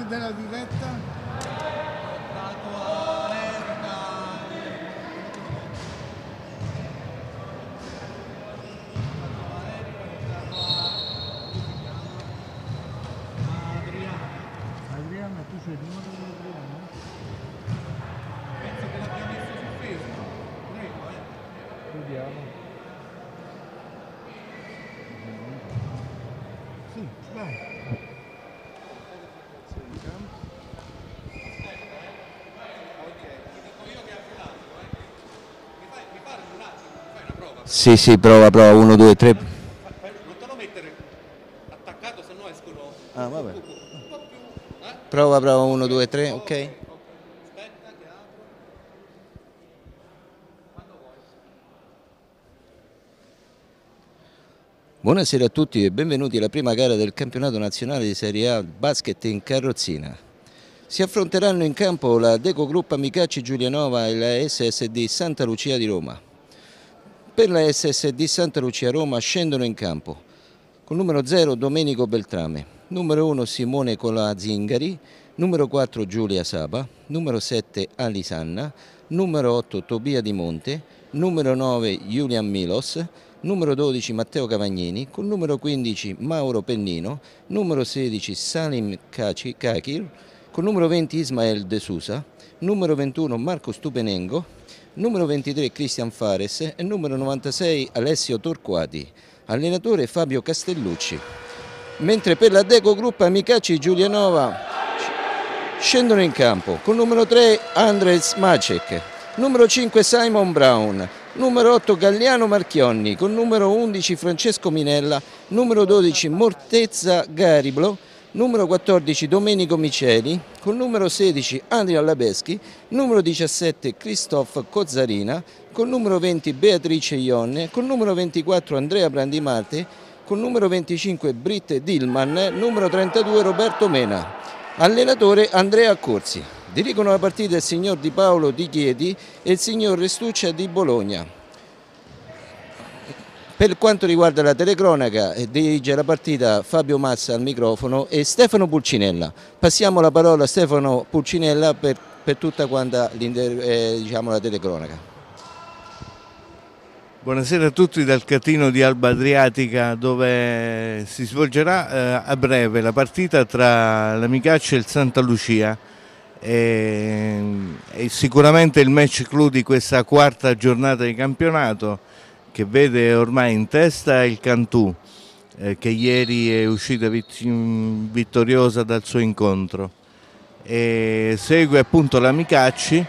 della diretta? Adriano, tu sei il numero di Adriano? Penso che l'abbia messo su Facebook. Prego, Vediamo. Sì, vai. Sì, prova, 1, 2, 3. Non te lo mettere attaccato, se no escono Ah, vabbè. un po' più. Prova, 1, 2, 3, ok. Aspetta che apro. Quando vuoi. Buonasera a tutti e benvenuti alla prima gara del campionato nazionale di Serie A basket in carrozzina. Si affronteranno in campo la Deco Group Amicacci Giulianova e la SSD Santa Lucia di Roma. Per la SSD Santa Lucia Roma scendono in campo con numero 0 Domenico Beltrame, numero 1 Simone Colà Zingari, numero 4 Giulia Saba, numero 7 Alisanna, numero 8 Tobia Di Monte, numero 9 Julian Milos, numero 12 Matteo Cavagnini, con numero 15 Mauro Pennino, numero 16 Salim Kakir, con numero 20 Ismael De Sousa, numero 21 Marco Stupenengo, numero 23 Cristian Fares e numero 96 Alessio Torquati, allenatore Fabio Castellucci. Mentre per la Deco Group Amicacci Giulianova scendono in campo con numero 3 Andres Macek, numero 5 Simon Brown, numero 8 Galliano Marchionni, con numero 11 Francesco Minella, numero 12 Mortezza Gariblo, numero 14 Domenico Miceli, con numero 16 Adrian Labeschi, numero 17 Christophe Cozzarina, con numero 20 Beatrice Ionne, con numero 24 Andrea Brandimarte, con numero 25 Britt Dillman, numero 32 Roberto Mena. Allenatore Andrea Corsi. Dirigono la partita il signor Di Paolo Di Chiedi e il signor Restuccia di Bologna. Per quanto riguarda la telecronaca, dirige la partita Fabio Massa al microfono e Stefano Pulcinella. Passiamo la parola a Stefano Pulcinella per tutta quanta la telecronaca. Buonasera a tutti dal Catino di Alba Adriatica, dove si svolgerà a breve la partita tra l'Amicacci e il Santa Lucia. È sicuramente il match clou di questa quarta giornata di campionato, che vede ormai in testa il Cantù, che ieri è uscita vittoriosa dal suo incontro. Segue appunto l'Amicacci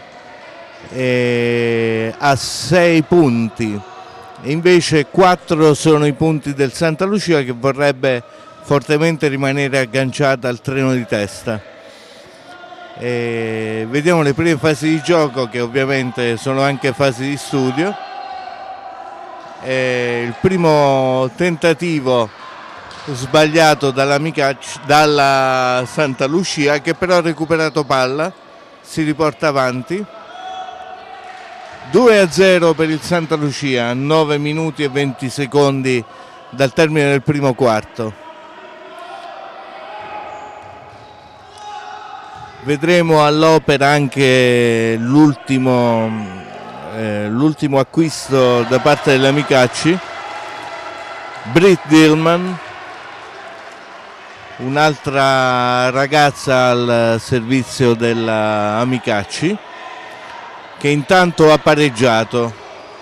a 6 punti, e invece 4 sono i punti del Santa Lucia, che vorrebbe fortemente rimanere agganciata al treno di testa. Vediamo le prime fasi di gioco, che ovviamente sono anche fasi di studio. Il primo tentativo sbagliato dalla Santa Lucia, che però ha recuperato palla, si riporta avanti. 2-0 per il Santa Lucia a 9 minuti e 20 secondi dal termine del primo quarto. Vedremo all'opera anche l'ultimo acquisto da parte dell'Amicacci, Britt Dillman, un'altra ragazza al servizio dell'Amicacci, che intanto ha pareggiato.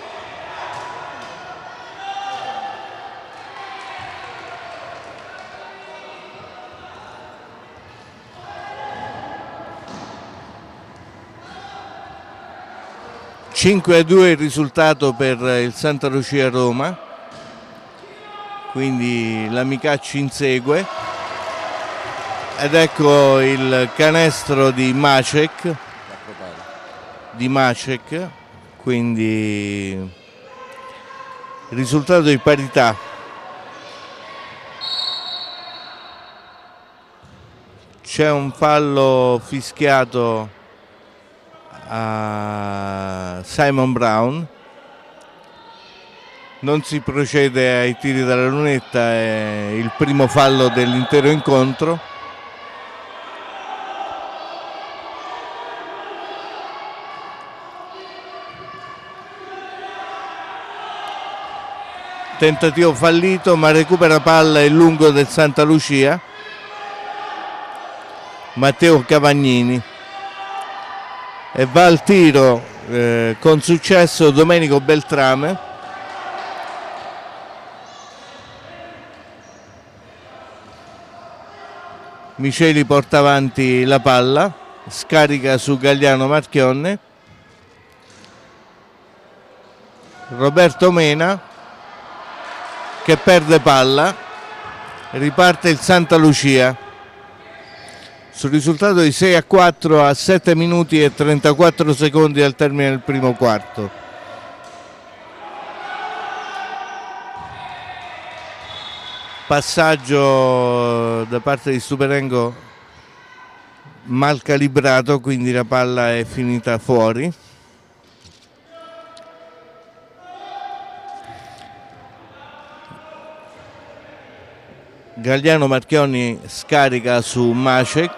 (5-2) il risultato per il Santa Lucia Roma, quindi l'Amicacci insegue, ed ecco il canestro di Macek, quindi risultato di parità. C'è un fallo fischiato a Simon Brown, non si procede ai tiri dalla lunetta, è il primo fallo dell'intero incontro. tentativo fallito, ma recupera palla il lungo del Santa Lucia, Matteo Cavagnini, e va al tiro con successo Domenico Beltrame. Miceli porta avanti la palla, scarica su Gagliano Marchionne, Roberto Mena che perde palla, riparte il Santa Lucia sul risultato di 6-4 a 7 minuti e 34 secondi al termine del primo quarto. Passaggio da parte di Stuperengo mal calibrato, quindi la palla è finita fuori. Gagliano Marchionni scarica su Macek,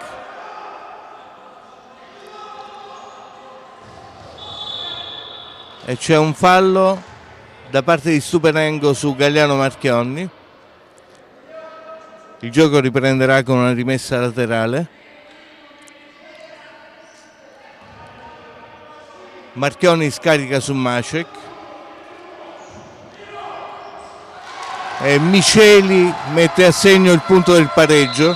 e c'è un fallo da parte di Stuperengo su Gagliano Marchionni. Il gioco riprenderà con una rimessa laterale. Marchionni scarica su Macek e Miceli mette a segno il punto del pareggio.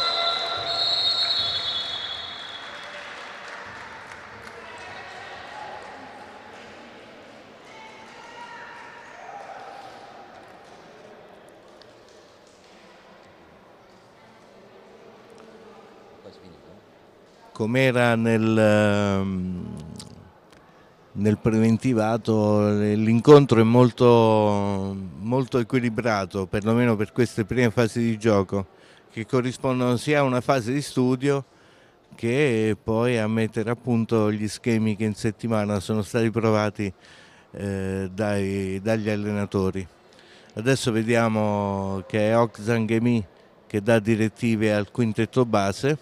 Com'era nel preventivato, l'incontro è molto equilibrato, perlomeno per queste prime fasi di gioco, che corrispondono sia a una fase di studio che poi a mettere a punto gli schemi che in settimana sono stati provati dagli allenatori. Adesso vediamo che è Oxanghemi che dà direttive al quintetto base.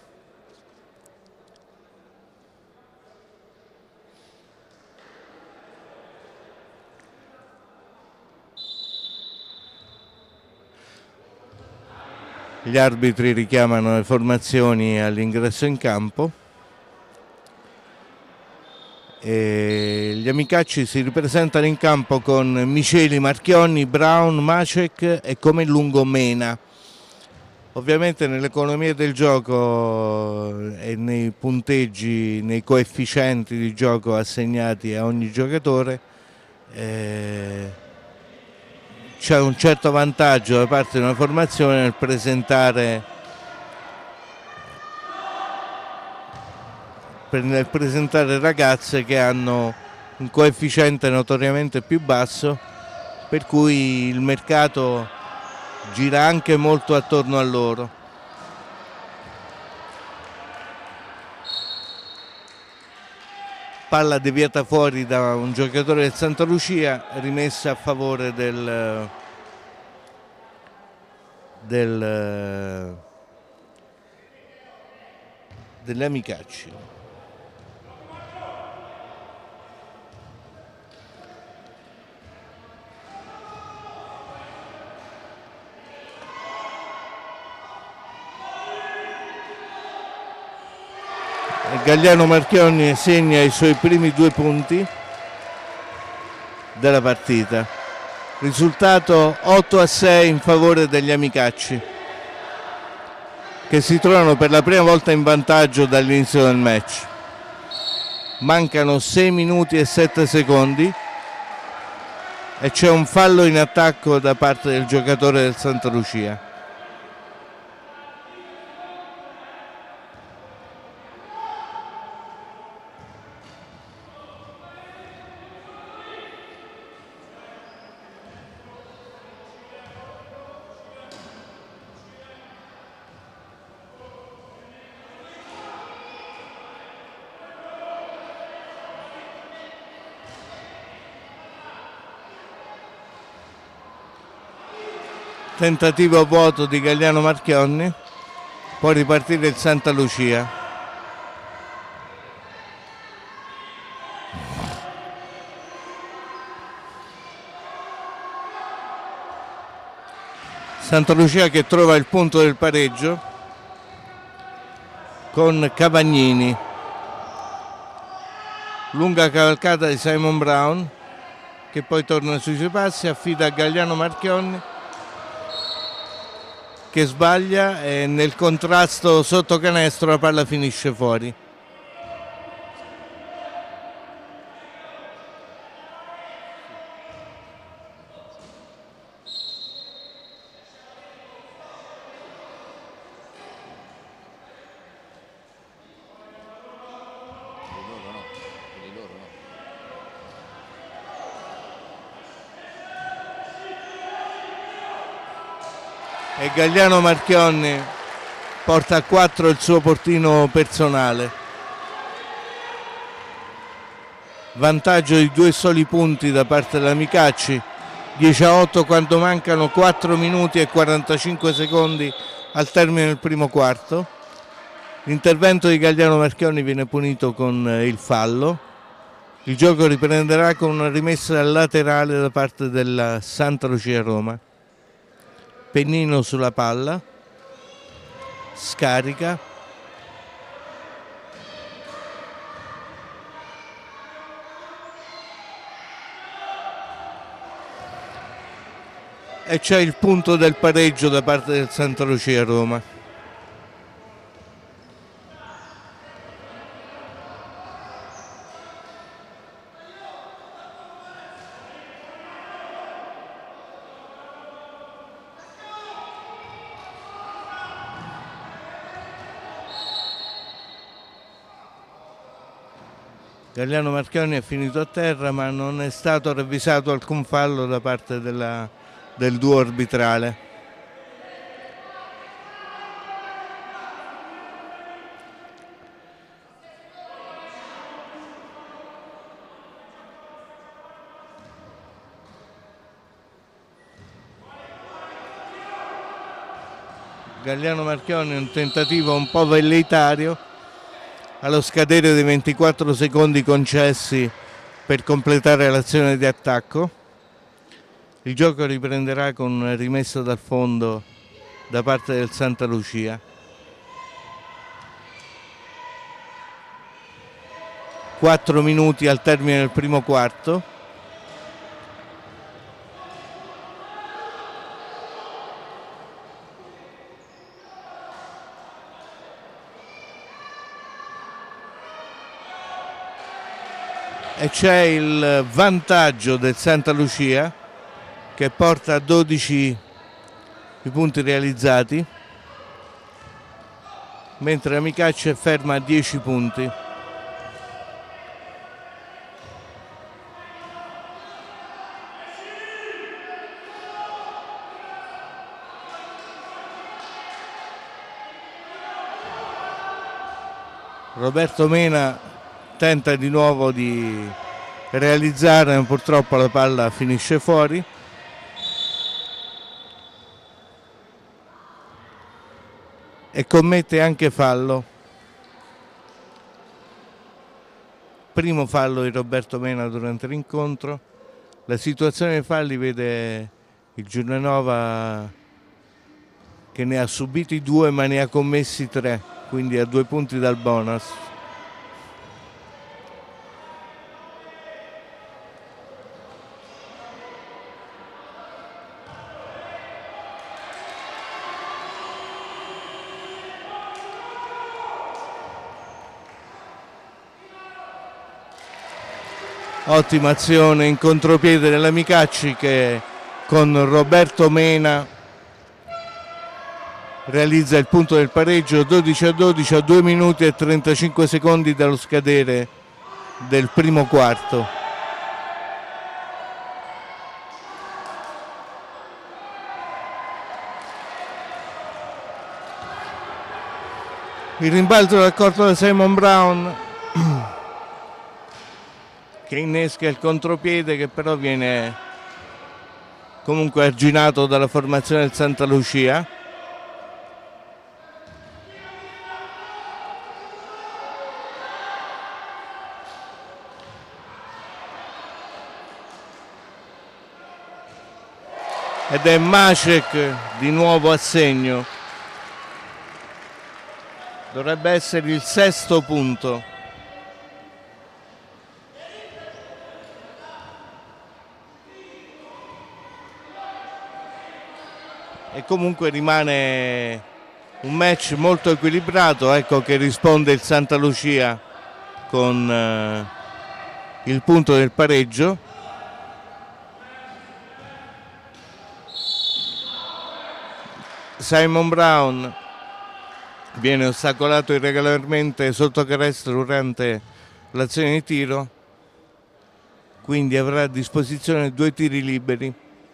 Gli arbitri richiamano le formazioni all'ingresso in campo e gli amicacci si ripresentano in campo con Miceli, Marchionni, Brown, Macek e come lungo Mena. Ovviamente nell'economia del gioco e nei punteggi, nei coefficienti di gioco assegnati a ogni giocatore c'è un certo vantaggio da parte di una formazione nel presentare ragazze che hanno un coefficiente notoriamente più basso, per cui il mercato gira anche molto attorno a loro. Palla deviata fuori da un giocatore del Santa Lucia, rimessa a favore delle amicacci. Gagliano Marchionni segna i suoi primi 2 punti della partita. Risultato 8-6 in favore degli amicacci, che si trovano per la prima volta in vantaggio dall'inizio del match. Mancano 6 minuti e 7 secondi e c'è un fallo in attacco da parte del giocatore del Santa Lucia. Tentativo a vuoto di Gagliano Marchionni, può ripartire il Santa Lucia. Santa Lucia che trova il punto del pareggio con Cavagnini. Lunga cavalcata di Simon Brown che poi torna sui suoi passi, affida a Gagliano Marchionni che sbaglia e nel contrasto sotto canestro la palla finisce fuori. E Gagliano Marchionni porta a 4 il suo portino personale. Vantaggio di 2 soli punti da parte della Micacci, 10-8 quando mancano 4 minuti e 45 secondi al termine del primo quarto. L'intervento di Gagliano Marchionni viene punito con il fallo. Il gioco riprenderà con una rimessa laterale da parte della Santa Lucia Roma. Pennino sulla palla, scarica, e c'è il punto del pareggio da parte del Santa Lucia Roma. Gagliano Marchionni è finito a terra, ma non è stato ravvisato alcun fallo da parte del duo arbitrale. Gagliano Marchionni, un tentativo un po' velleitario allo scadere dei 24 secondi concessi per completare l'azione di attacco. Il gioco riprenderà con una rimessa dal fondo da parte del Santa Lucia. 4 minuti al termine del primo quarto. E c'è il vantaggio del Santa Lucia che porta a 12 i punti realizzati, mentre Micacci è ferma a 10 punti. Roberto Mena tenta di nuovo di realizzare, ma purtroppo la palla finisce fuori. E commette anche fallo. Primo fallo di Roberto Mena durante l'incontro. La situazione dei falli vede il Giulianova che ne ha subiti 2 ma ne ha commessi 3, quindi a 2 punti dal bonus. Ottima azione in contropiede della Micacci che con Roberto Mena realizza il punto del pareggio, 12-12 a 2 minuti e 35 secondi dallo scadere del primo quarto. Il rimbalzo dal corto da Simon Brown che innesca il contropiede, che però viene comunque arginato dalla formazione del Santa Lucia. ed è Macek di nuovo a segno. Dovrebbe essere il 6° punto. E comunque rimane un match molto equilibrato. Ecco che risponde il Santa Lucia con il punto del pareggio. Simon Brown viene ostacolato irregolarmente sotto canestro durante l'azione di tiro, quindi avrà a disposizione 2 tiri liberi.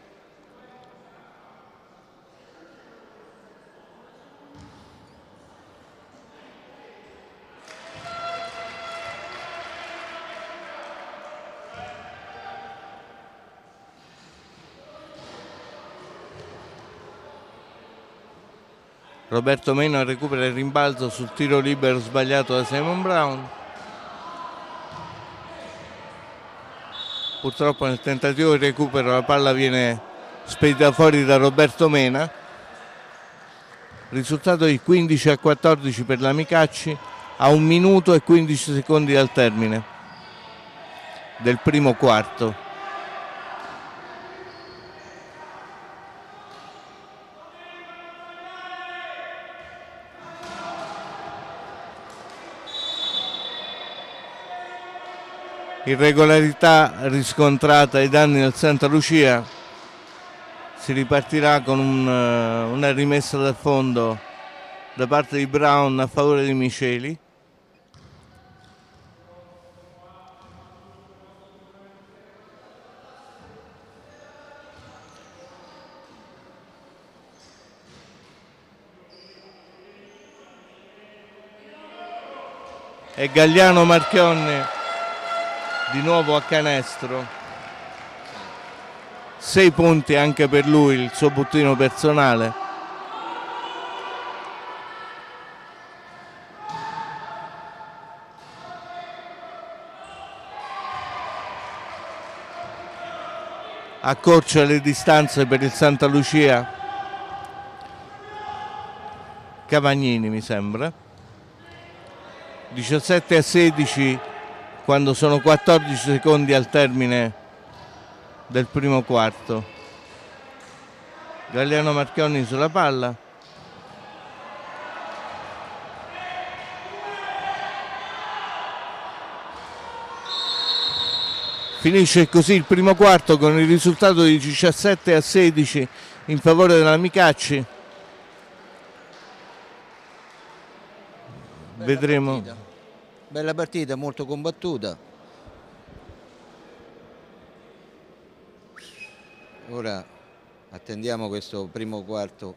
Roberto Mena recupera il rimbalzo sul tiro libero sbagliato da Simon Brown. Purtroppo nel tentativo di recupero la palla viene spedita fuori da Roberto Mena. Risultato di 15-14 per la Micacci a 1 minuto e 15 secondi dal termine del primo quarto. Irregolarità riscontrata ai danni del Santa Lucia. Si ripartirà con una rimessa dal fondo da parte di Brown a favore di Miceli. E Gagliano Marchionne di nuovo a canestro, 6 punti anche per lui, il suo bottino personale. Accorcia le distanze per il Santa Lucia Cavagnini, mi sembra. 17-16 quando sono 14 secondi al termine del primo quarto. Gagliano Marchionni sulla palla. Finisce così il primo quarto con il risultato di 17-16 in favore della Micacci. Vedremo. Bella partita, molto combattuta. Ora attendiamo questo primo quarto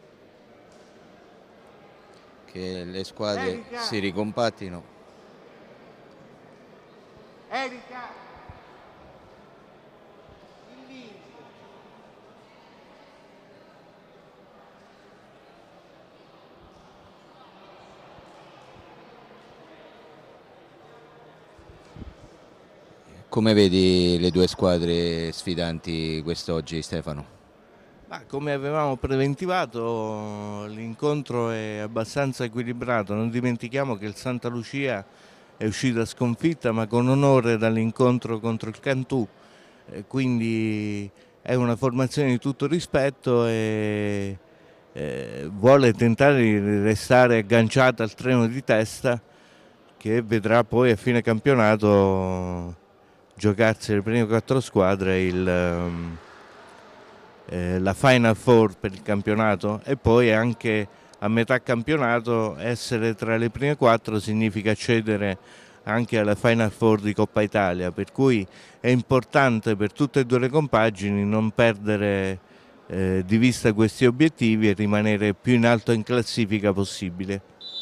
che le squadre si ricompattino. Erika. Come vedi le due squadre sfidanti quest'oggi, Stefano? Come avevamo preventivato, l'incontro è abbastanza equilibrato. Non dimentichiamo che il Santa Lucia è uscita sconfitta ma con onore dall'incontro contro il Cantù, quindi è una formazione di tutto rispetto e vuole tentare di restare agganciata al treno di testa che vedrà poi a fine campionato giocarsi le prime 4 squadre la Final Four per il campionato, e poi anche a metà campionato essere tra le prime 4 significa accedere anche alla Final Four di Coppa Italia, per cui è importante per tutte e 2 le compagini non perdere di vista questi obiettivi e rimanere più in alto in classifica possibile.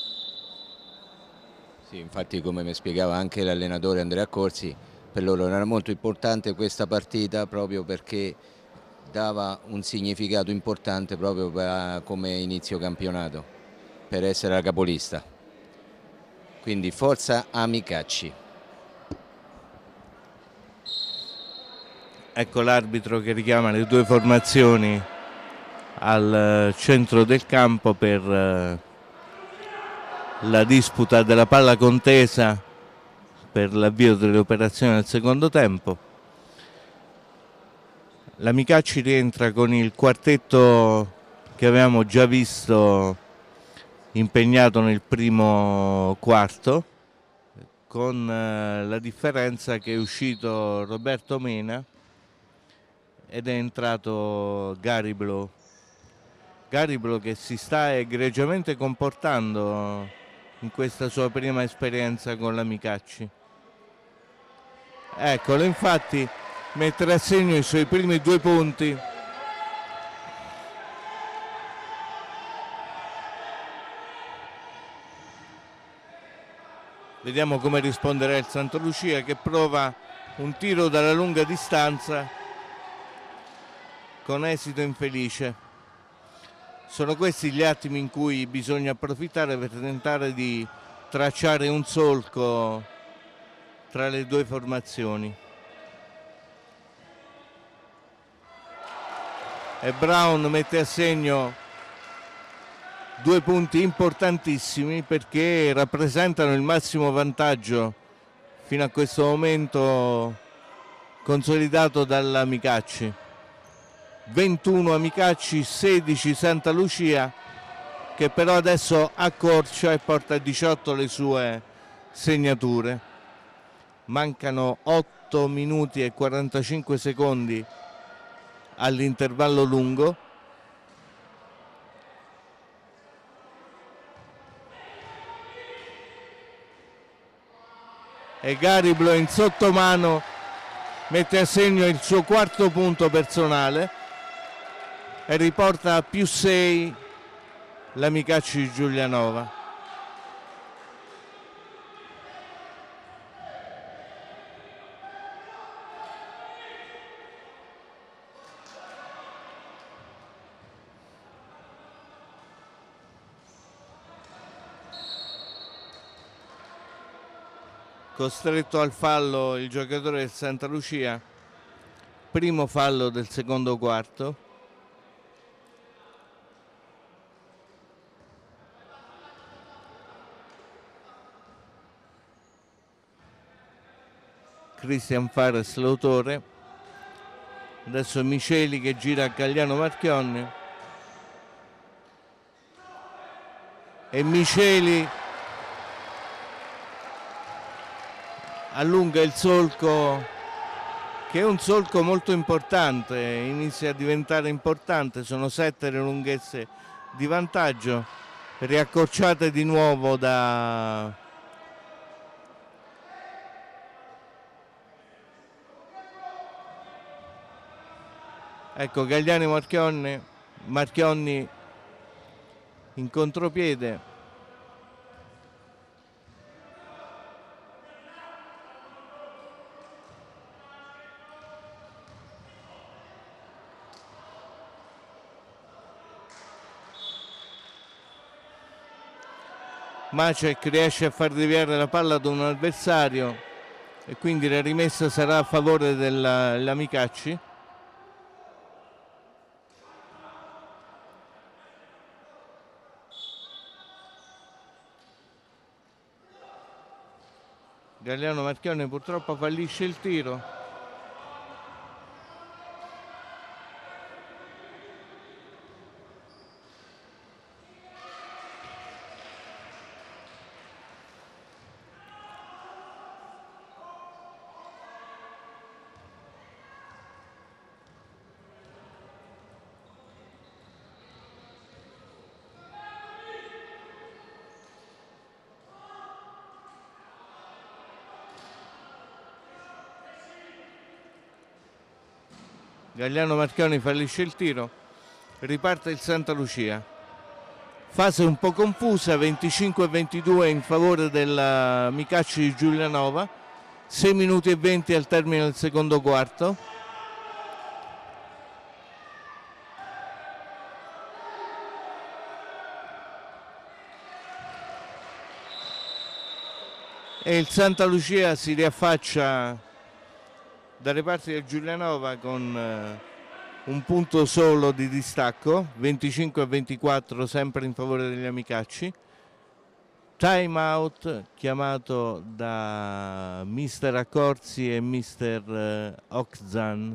Sì, infatti, come mi spiegava anche l'allenatore Andrea Corsi, per loro era molto importante questa partita proprio perché dava un significato importante proprio come inizio campionato, per essere la capolista. Quindi forza Amicacci. Ecco l'arbitro che richiama le due formazioni al centro del campo per la disputa della palla contesa per l'avvio delle operazioni del secondo tempo. La Micacci rientra con il quartetto che avevamo già visto impegnato nel primo quarto, con la differenza che è uscito Roberto Mena ed è entrato Gariblo. Gariblo che si sta egregiamente comportando in questa sua prima esperienza con la Micacci. Eccolo, infatti mettere a segno i suoi primi 2 punti. Vediamo come risponderà il Santa Lucia, che prova un tiro dalla lunga distanza con esito infelice. Sono questi gli attimi in cui bisogna approfittare per tentare di tracciare un solco tra le due formazioni. E Brown mette a segno 2 punti importantissimi perché rappresentano il massimo vantaggio fino a questo momento consolidato dalla Micacci. 21 a Micacci, 16 Santa Lucia, che però adesso accorcia e porta a 18 le sue segnature. Mancano 8 minuti e 45 secondi all'intervallo lungo. E Gariblo in sottomano mette a segno il suo 4º punto personale e riporta a +6 la Micacci Giulianova. Costretto al fallo il giocatore del Santa Lucia, primo fallo del secondo quarto. Cristian Fares l'autore. Adesso Miceli che gira a Gagliano Marchionni e Miceli allunga il solco, che è un solco molto importante, inizia a diventare importante, sono 7 le lunghezze di vantaggio, riaccorciate di nuovo da ecco Gagliani Marchionni in contropiede. Macek riesce a far deviare la palla ad un avversario e quindi la rimessa sarà a favore della Micacci. Gagliano Marchionni purtroppo fallisce il tiro. Gagliano Marchioni fallisce il tiro, riparte il Santa Lucia. Fase un po' confusa, 25-22 in favore della Micacci di Giulianova, 6 minuti e 20 al termine del secondo quarto. E il Santa Lucia si riaffaccia dalle parti del Giulianova con un punto solo di distacco, 25-24 sempre in favore degli Amicacci. Time out chiamato da mister Accorsi e mister Okzan.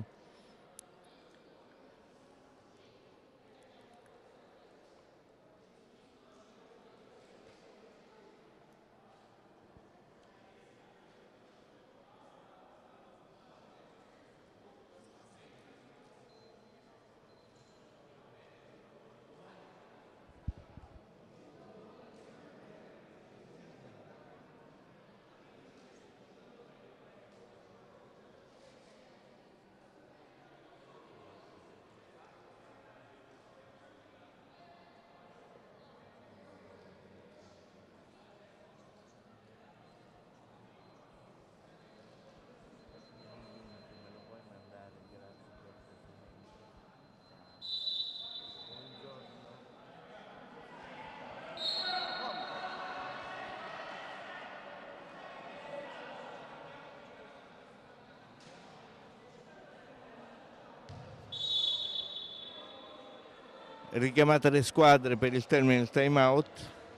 Richiamate le squadre per il termine del time out.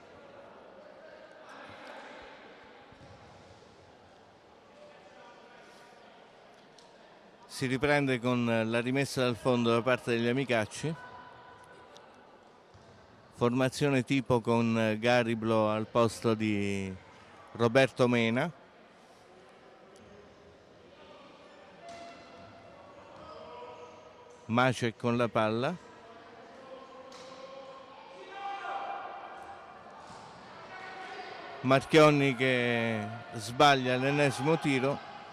Si riprende con la rimessa dal fondo da parte degli Amicacci. Formazione tipo con Gariblo al posto di Roberto Mena. Macek con la palla. Marchionni che sbaglia l'ennesimo tiro.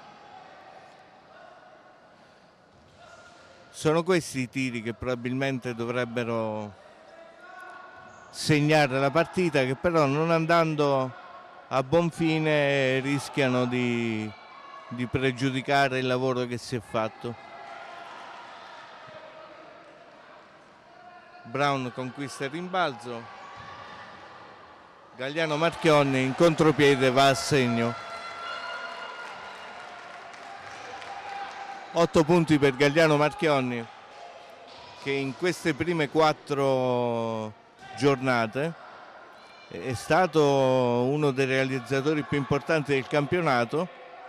Sono questi i tiri che probabilmente dovrebbero segnare la partita, che però non andando a buon fine rischiano di pregiudicare il lavoro che si è fatto. Brown conquista il rimbalzo. Gagliano Marchionni in contropiede va a segno. 8 punti per Gagliano Marchionni, che in queste prime 4 giornate è stato uno dei realizzatori più importanti del campionato.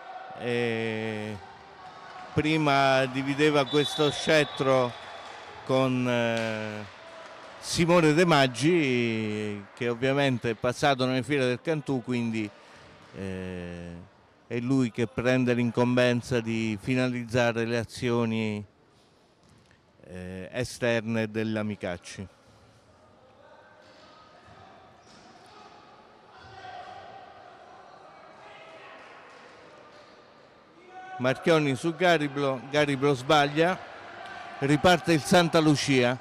Prima divideva questo scettro con Simone De Maggi, che ovviamente è passato nelle file del Cantù, quindi è lui che prende l'incombenza di finalizzare le azioni esterne dell'Amicacci. Marchionni su Gariblo, Gariblo sbaglia, riparte il Santa Lucia,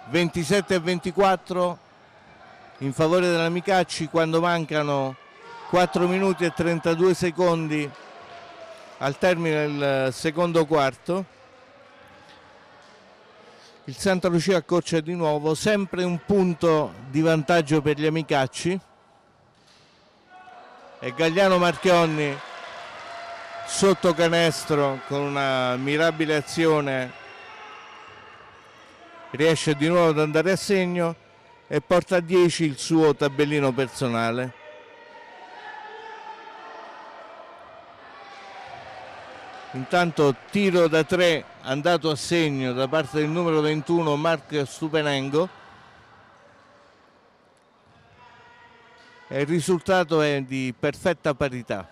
27-24 in favore dell'Amicacci quando mancano 4 minuti e 32 secondi al termine del secondo quarto. Il Santa Lucia accorcia di nuovo, sempre un punto di vantaggio per gli Amicacci, e Gagliano Marchionni sotto canestro con una mirabile azione riesce di nuovo ad andare a segno e porta a 10 il suo tabellino personale. Intanto tiro da 3 andato a segno da parte del numero 21 Marco Stupenengo, e il risultato è di perfetta parità.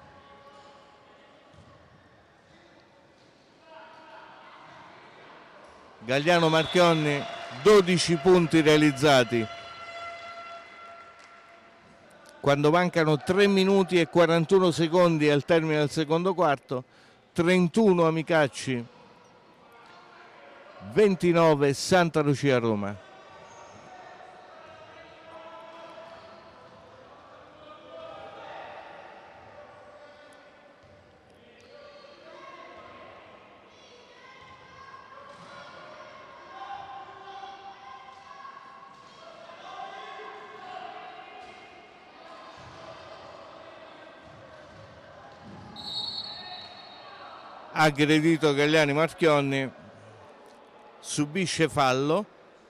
Gagliano Marchionni 12 punti realizzati quando mancano 3 minuti e 41 secondi al termine del secondo quarto. 31 Amicacci, 29 Santa Lucia Roma. aggredito Gagliani Marchionni, subisce fallo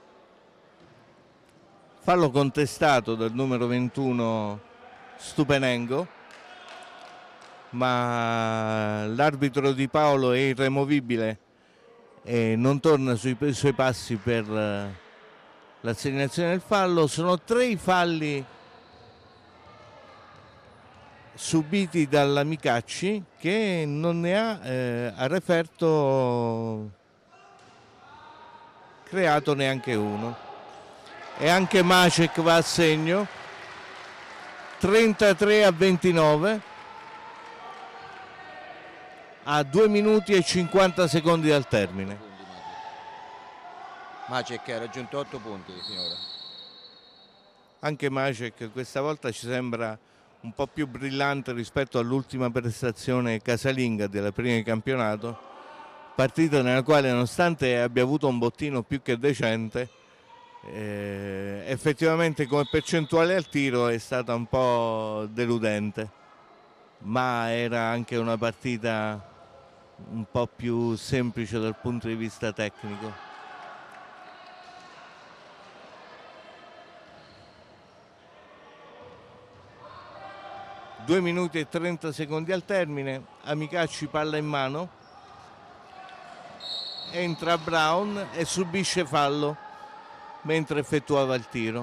contestato dal numero 21 Stupenengo, ma l'arbitro Di Paolo è irremovibile e non torna sui suoi passi per l'assegnazione del fallo. Sono 3 i falli subiti dalla Micacci, che non ne ha a referto creato neanche uno. E anche Macek va a segno, 33-29, a 2 minuti e 50 secondi dal termine. Macek ha raggiunto 8 punti finora. Anche Macek questa volta ci sembra un po' più brillante rispetto all'ultima prestazione casalinga della prima di campionato, partita nella quale, nonostante abbia avuto un bottino più che decente, effettivamente come percentuale al tiro è stata un po' deludente, ma era anche una partita un po' più semplice dal punto di vista tecnico. Due minuti e 30 secondi al termine, Amicacci palla in mano, entra Brown e subisce fallo mentre effettuava il tiro.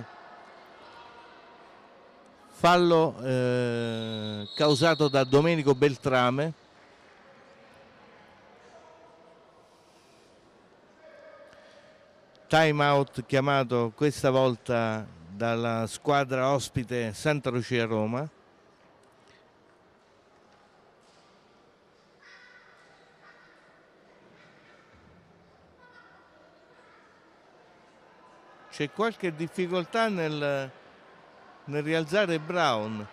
Fallo causato da Domenico Beltrame. Time out chiamato questa volta dalla squadra ospite Santa Lucia Roma. C'è qualche difficoltà nel rialzare Brown.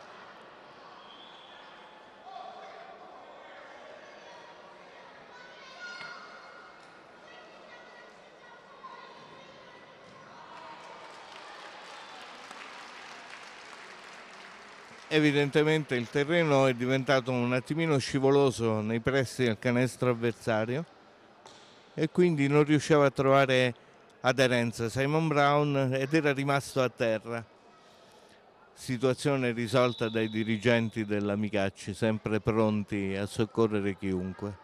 Evidentemente il terreno è diventato un attimino scivoloso nei pressi del canestro avversario e quindi non riusciva a trovare aderenza Simon Brown ed era rimasto a terra. Situazione risolta dai dirigenti dell'Amicacci, sempre pronti a soccorrere chiunque.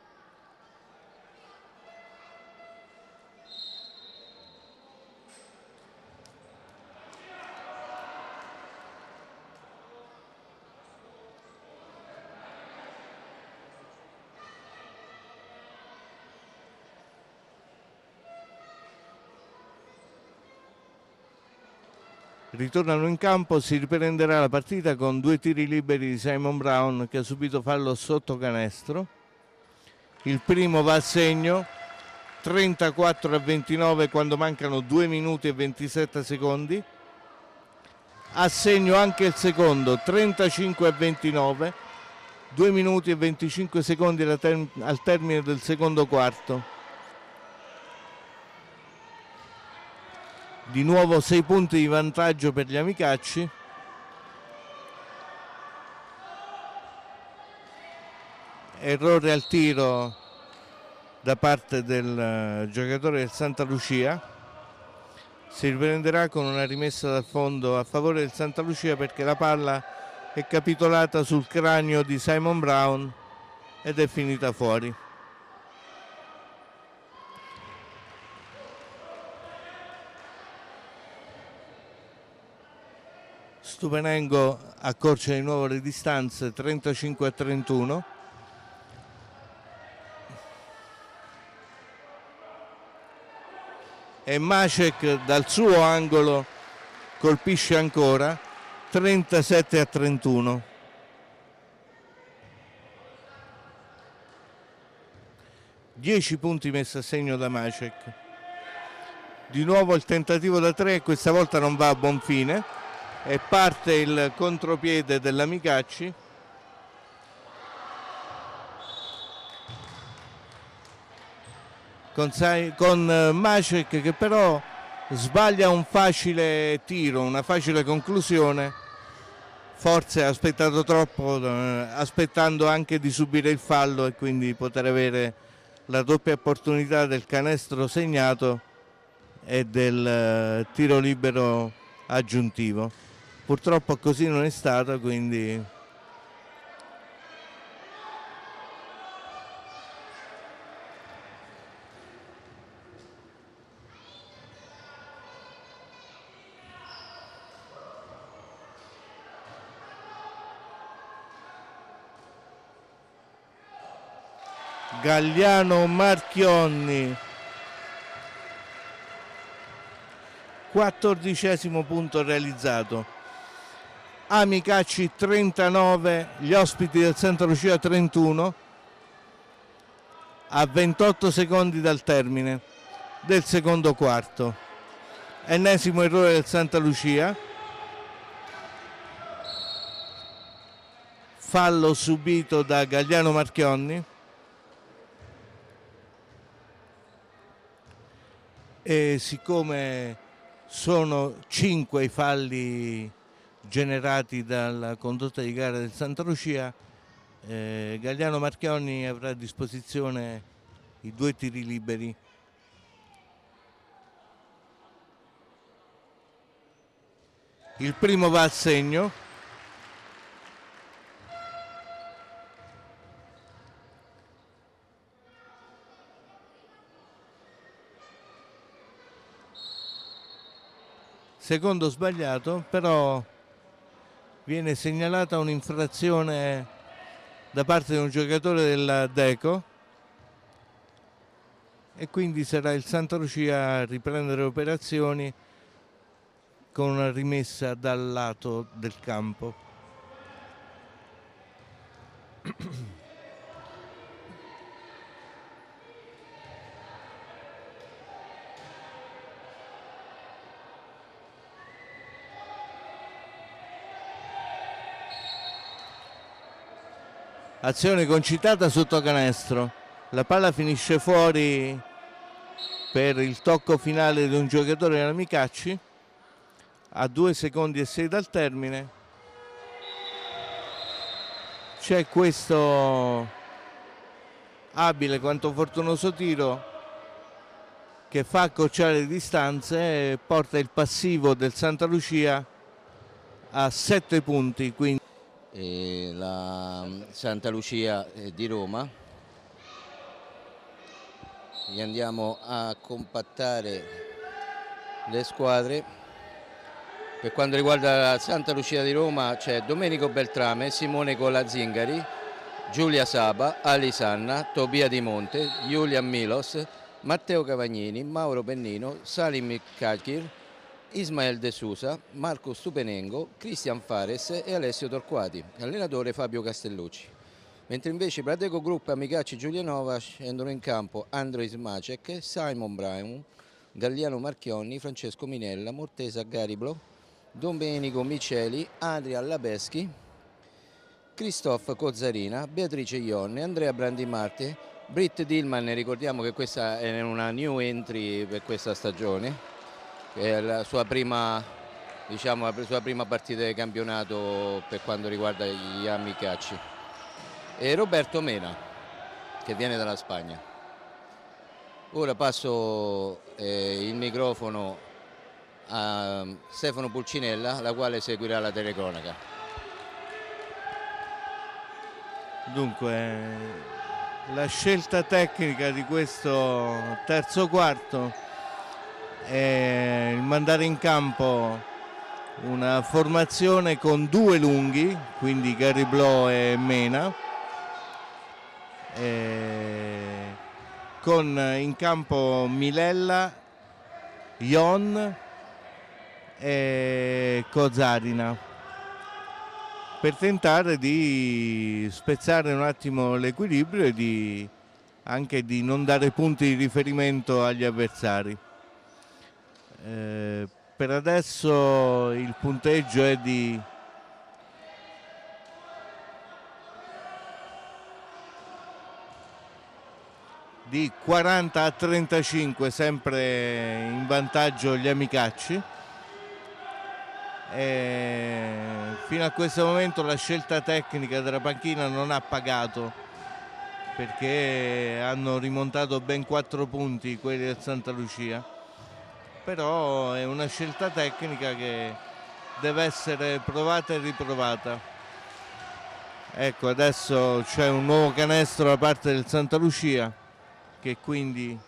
Ritornano in campo, si riprenderà la partita con 2 tiri liberi di Simon Brown, che ha subito fallo sotto canestro. Il primo va a segno, 34-29 quando mancano 2 minuti e 27 secondi. A segno anche il secondo, 35-29, 2 minuti e 25 secondi al termine del secondo quarto. Di nuovo 6 punti di vantaggio per gli Amicacci. Errore al tiro da parte del giocatore del Santa Lucia. Si riprenderà con una rimessa dal fondo a favore del Santa Lucia, perché la palla è capitolata sul cranio di Simon Brown ed è finita fuori. Stupenengo accorcia di nuovo le distanze, 35-31. E Macek dal suo angolo colpisce ancora, 37-31. Dieci punti messi a segno da Macek. Di nuovo il tentativo da 3, questa volta non va a buon fine. E parte il contropiede dell'Amicacci. Con Macek che però sbaglia un facile tiro, una facile conclusione, forse ha aspettato troppo, aspettando anche di subire il fallo e quindi poter avere la doppia opportunità del canestro segnato e del tiro libero aggiuntivo. Purtroppo così non è stato, quindi Galliano Marchionni, 14° punto realizzato. Amicacci 39, gli ospiti del Santa Lucia 31, a 28 secondi dal termine del secondo quarto. Ennesimo errore del Santa Lucia, fallo subito da Galliano Marchionni. E siccome sono 5 i falli generati dalla condotta di gara del Santa Lucia, Galliano Marchionni avrà a disposizione i 2 tiri liberi. Il primo va a segno. Secondo sbagliato, però viene segnalata un'infrazione da parte di un giocatore della Deco e quindi sarà il Santa Lucia a riprendere operazioni con una rimessa dal lato del campo. Azione concitata sotto canestro, la palla finisce fuori per il tocco finale di un giocatore dell'Amicacci a 2 secondi e 6 dal termine. C'è questo abile quanto fortunoso tiro che fa accorciare le distanze e porta il passivo del Santa Lucia a 7 punti. Quindi E la Santa Lucia di Roma. Gli andiamo a compattare le squadre. Per quanto riguarda la Santa Lucia di Roma c'è Domenico Beltrame, Simone Colazingari, Giulia Saba, Alisanna, Tobia Di Monte, Giulia Milos, Matteo Cavagnini, Mauro Pennino, Salim Kakir, Ismael De Sousa, Marco Stupenengo, Cristian Fares e Alessio Torquati, allenatore Fabio Castellucci. Mentre invece per la Deco Group Amicacci Giulianova scendono in campo Andrej Smacek, Simon Brown, Galliano Marchionni, Francesco Minella, Mortesa Gariblo, Domenico Miceli, Adrian Labeschi, Christophe Cozzarina, Beatrice Ionne, Andrea Brandimarte, Britt Dillman, ricordiamo che questa è una new entry per questa stagione. È la sua prima, diciamo, la sua prima partita di campionato per quanto riguarda gli Amicacci. E Roberto Mena, che viene dalla Spagna. Ora passo il microfono a Stefano Pulcinella, la quale seguirà la telecronaca. Dunque, la scelta tecnica di questo terzo quarto è il mandare in campo una formazione con 2 lunghi, quindi Gariblo e Mena, con in campo Milella, Ion e Kozarina, per tentare di spezzare un attimo l'equilibrio e anche di non dare punti di riferimento agli avversari. Per adesso il punteggio è di 40-35, sempre in vantaggio gli Amicacci. Fino a questo momento la scelta tecnica della panchina non ha pagato, perché hanno rimontato ben 4 punti quelli del Santa Lucia, però è una scelta tecnica che deve essere provata e riprovata. Ecco, adesso c'è un nuovo canestro da parte del Santa Lucia, che quindi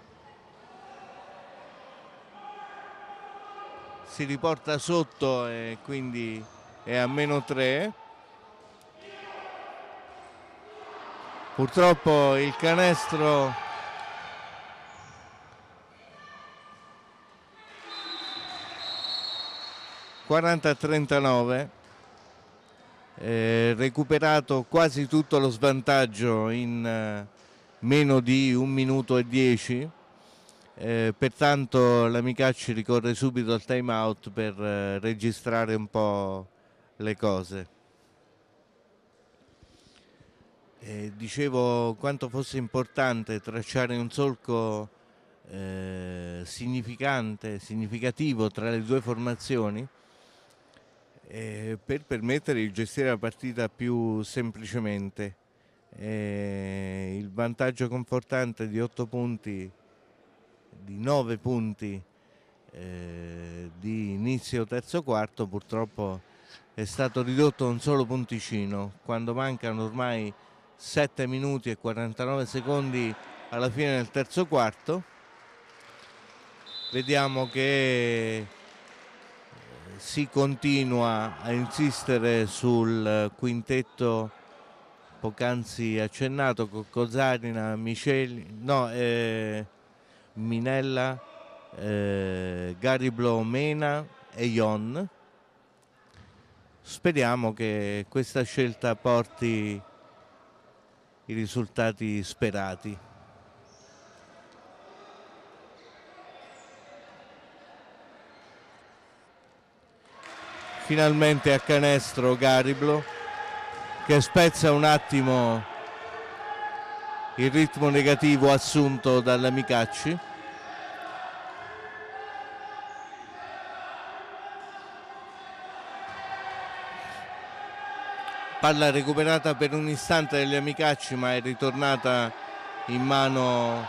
si riporta sotto e quindi è a -3. Purtroppo il canestro (40-39), recuperato quasi tutto lo svantaggio in meno di 1 minuto e 10. Pertanto la Micacci ricorre subito al time out per registrare un po' le cose. Dicevo quanto fosse importante tracciare un solco significativo tra le due formazioni per permettere di gestire la partita più semplicemente. Il vantaggio confortante di 8 punti, di 9 punti di inizio terzo quarto, purtroppo è stato ridotto a un solo punticino quando mancano ormai 7 minuti e 49 secondi alla fine del terzo quarto. Vediamo che si continua a insistere sul quintetto poc'anzi accennato con Cosarina, Minella, Gariblo, Mena e Ion. Speriamo che questa scelta porti i risultati sperati. Finalmente a canestro Gariblo, che spezza un attimo il ritmo negativo assunto dalla Micacci. Palla recuperata per un istante dagli Micacci, ma è ritornata in mano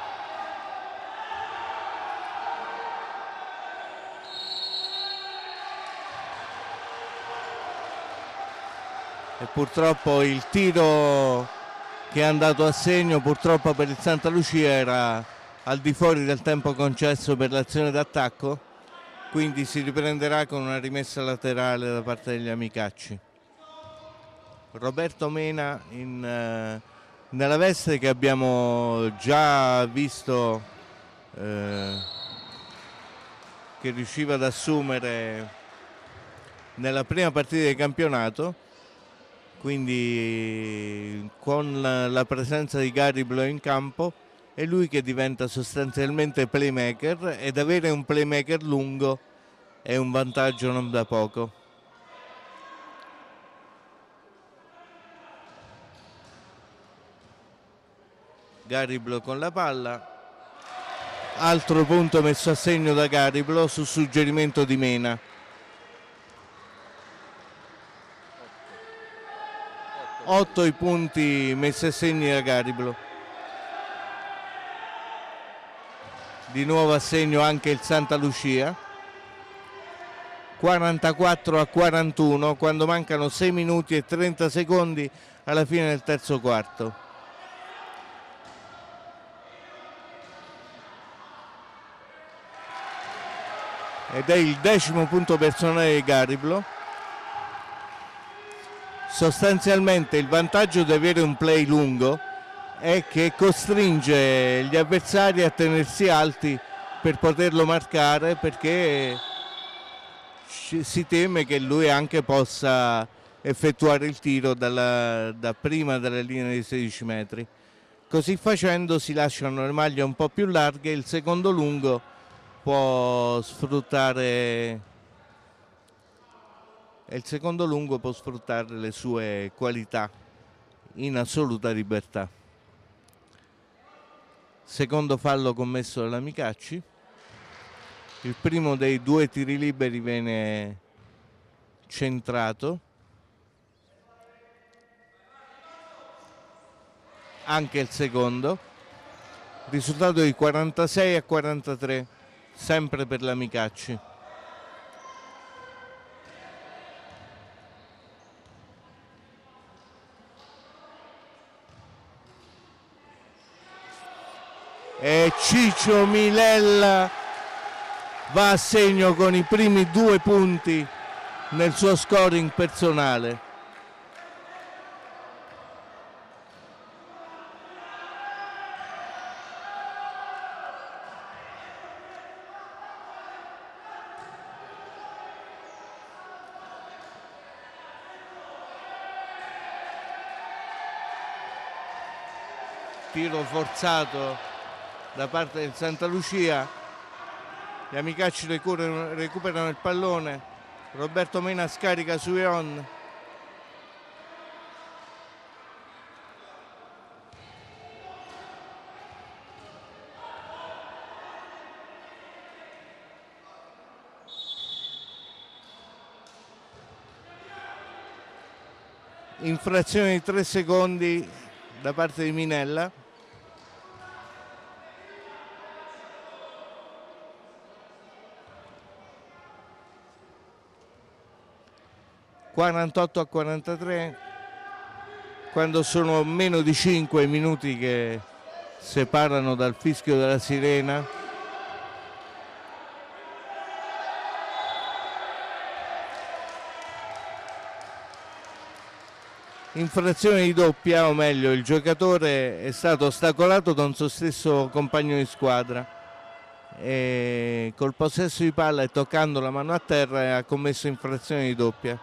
e purtroppo il tiro che è andato a segno purtroppo per il Santa Lucia era al di fuori del tempo concesso per l'azione d'attacco, quindi si riprenderà con una rimessa laterale da parte degli Amicacci. Roberto Mena nella veste che abbiamo già visto che riusciva ad assumere nella prima partita di campionato, quindi con la presenza di Gariblo in campo è lui che diventa sostanzialmente playmaker, ed avere un playmaker lungo è un vantaggio non da poco. Gariblo con la palla, altro punto messo a segno da Gariblo su suggerimento di Mena. 8 i punti messi a segno da Gariblo. Di nuovo a segno anche il Santa Lucia, 44-41 quando mancano 6 minuti e 30 secondi alla fine del terzo quarto. Ed è il 10° punto personale di Gariblo. Sostanzialmente il vantaggio di avere un play lungo è che costringe gli avversari a tenersi alti per poterlo marcare, perché si teme che lui anche possa effettuare il tiro da prima della linea dei 16 metri. Così facendo si lasciano le maglie un po' più larghe, il secondo lungo può sfruttare le sue qualità in assoluta libertà. Secondo fallo commesso dalla Micacci. Il primo dei 2 tiri liberi viene centrato anche il secondo, risultato di 46-43, sempre per la Micacci. E Ciccio Milella va a segno con i primi 2 punti nel suo scoring personale. Tiro forzato da parte del Santa Lucia, gli Amicacci recuperano il pallone, Roberto Mena scarica su Ion, infrazione di 3 secondi da parte di Minella. (48-43), quando sono meno di 5 minuti che separano dal fischio della sirena. Infrazione di doppia, o meglio il giocatore è stato ostacolato da un suo stesso compagno di squadra e col possesso di palla e toccando la mano a terra ha commesso infrazione di doppia.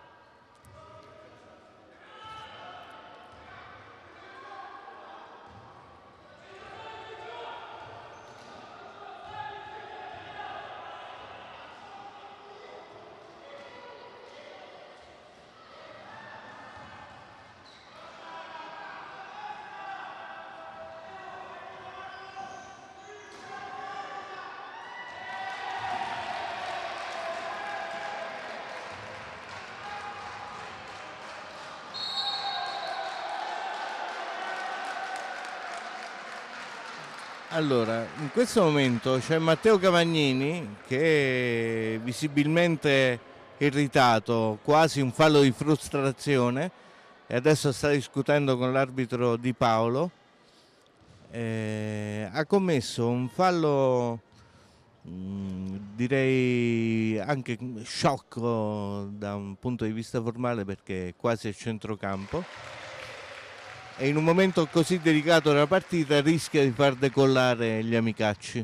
Allora, in questo momento c'è Matteo Cavagnini che è visibilmente irritato, quasi un fallo di frustrazione, e adesso sta discutendo con l'arbitro Di Paolo. Ha commesso un fallo direi anche sciocco da un punto di vista formale, perché è quasi a centrocampo. E in un momento così delicato della partita rischia di far decollare gli Amicacci.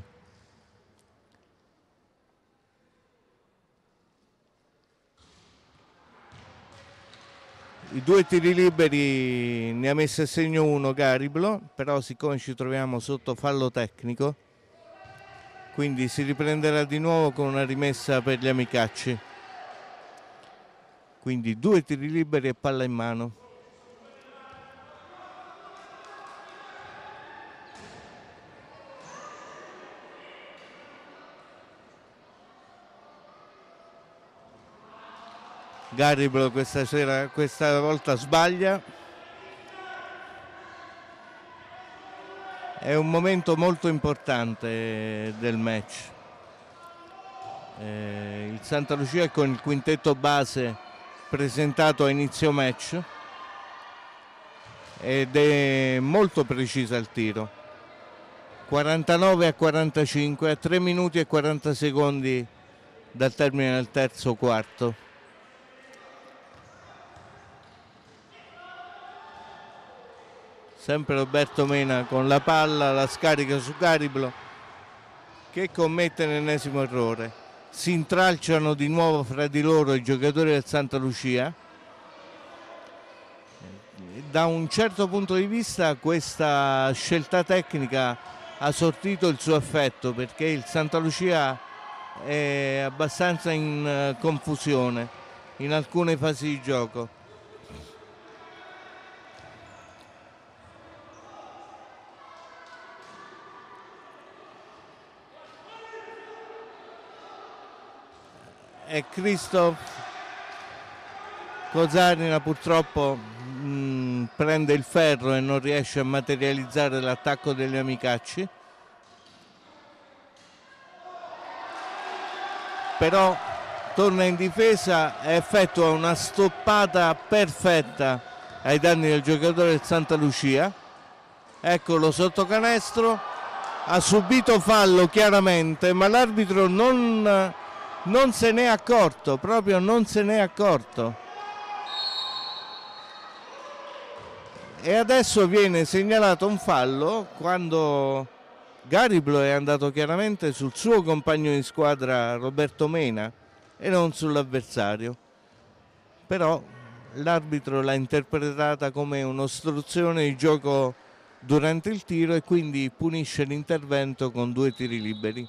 I 2 tiri liberi ne ha messi a segno uno Gariblo, però siccome ci troviamo sotto fallo tecnico, quindi si riprenderà di nuovo con una rimessa per gli Amicacci. Quindi 2 tiri liberi e palla in mano. Gariblo questa volta sbaglia. È un momento molto importante del match. Il Santa Lucia con il quintetto base presentato a inizio match ed è molto precisa il tiro. 49-45 a 3 minuti e 40 secondi dal termine del terzo quarto. Sempre Roberto Mena con la palla, la scarica su Gariblo che commette l'ennesimo errore. Si intralciano di nuovo fra di loro i giocatori del Santa Lucia. Da un certo punto di vista questa scelta tecnica ha sortito il suo effetto, perché il Santa Lucia è abbastanza in confusione in alcune fasi di gioco. E Christoph Cosarina purtroppo prende il ferro e non riesce a materializzare l'attacco degli Amicacci. Però torna in difesa e effettua una stoppata perfetta ai danni del giocatore del Santa Lucia. Eccolo sotto canestro, ha subito fallo chiaramente, ma l'arbitro non se n'è accorto, proprio non se n'è accorto. E adesso viene segnalato un fallo quando Gariblo è andato chiaramente sul suo compagno di squadra Roberto Mena e non sull'avversario. Però l'arbitro l'ha interpretata come un'ostruzione di gioco durante il tiro e quindi punisce l'intervento con 2 tiri liberi.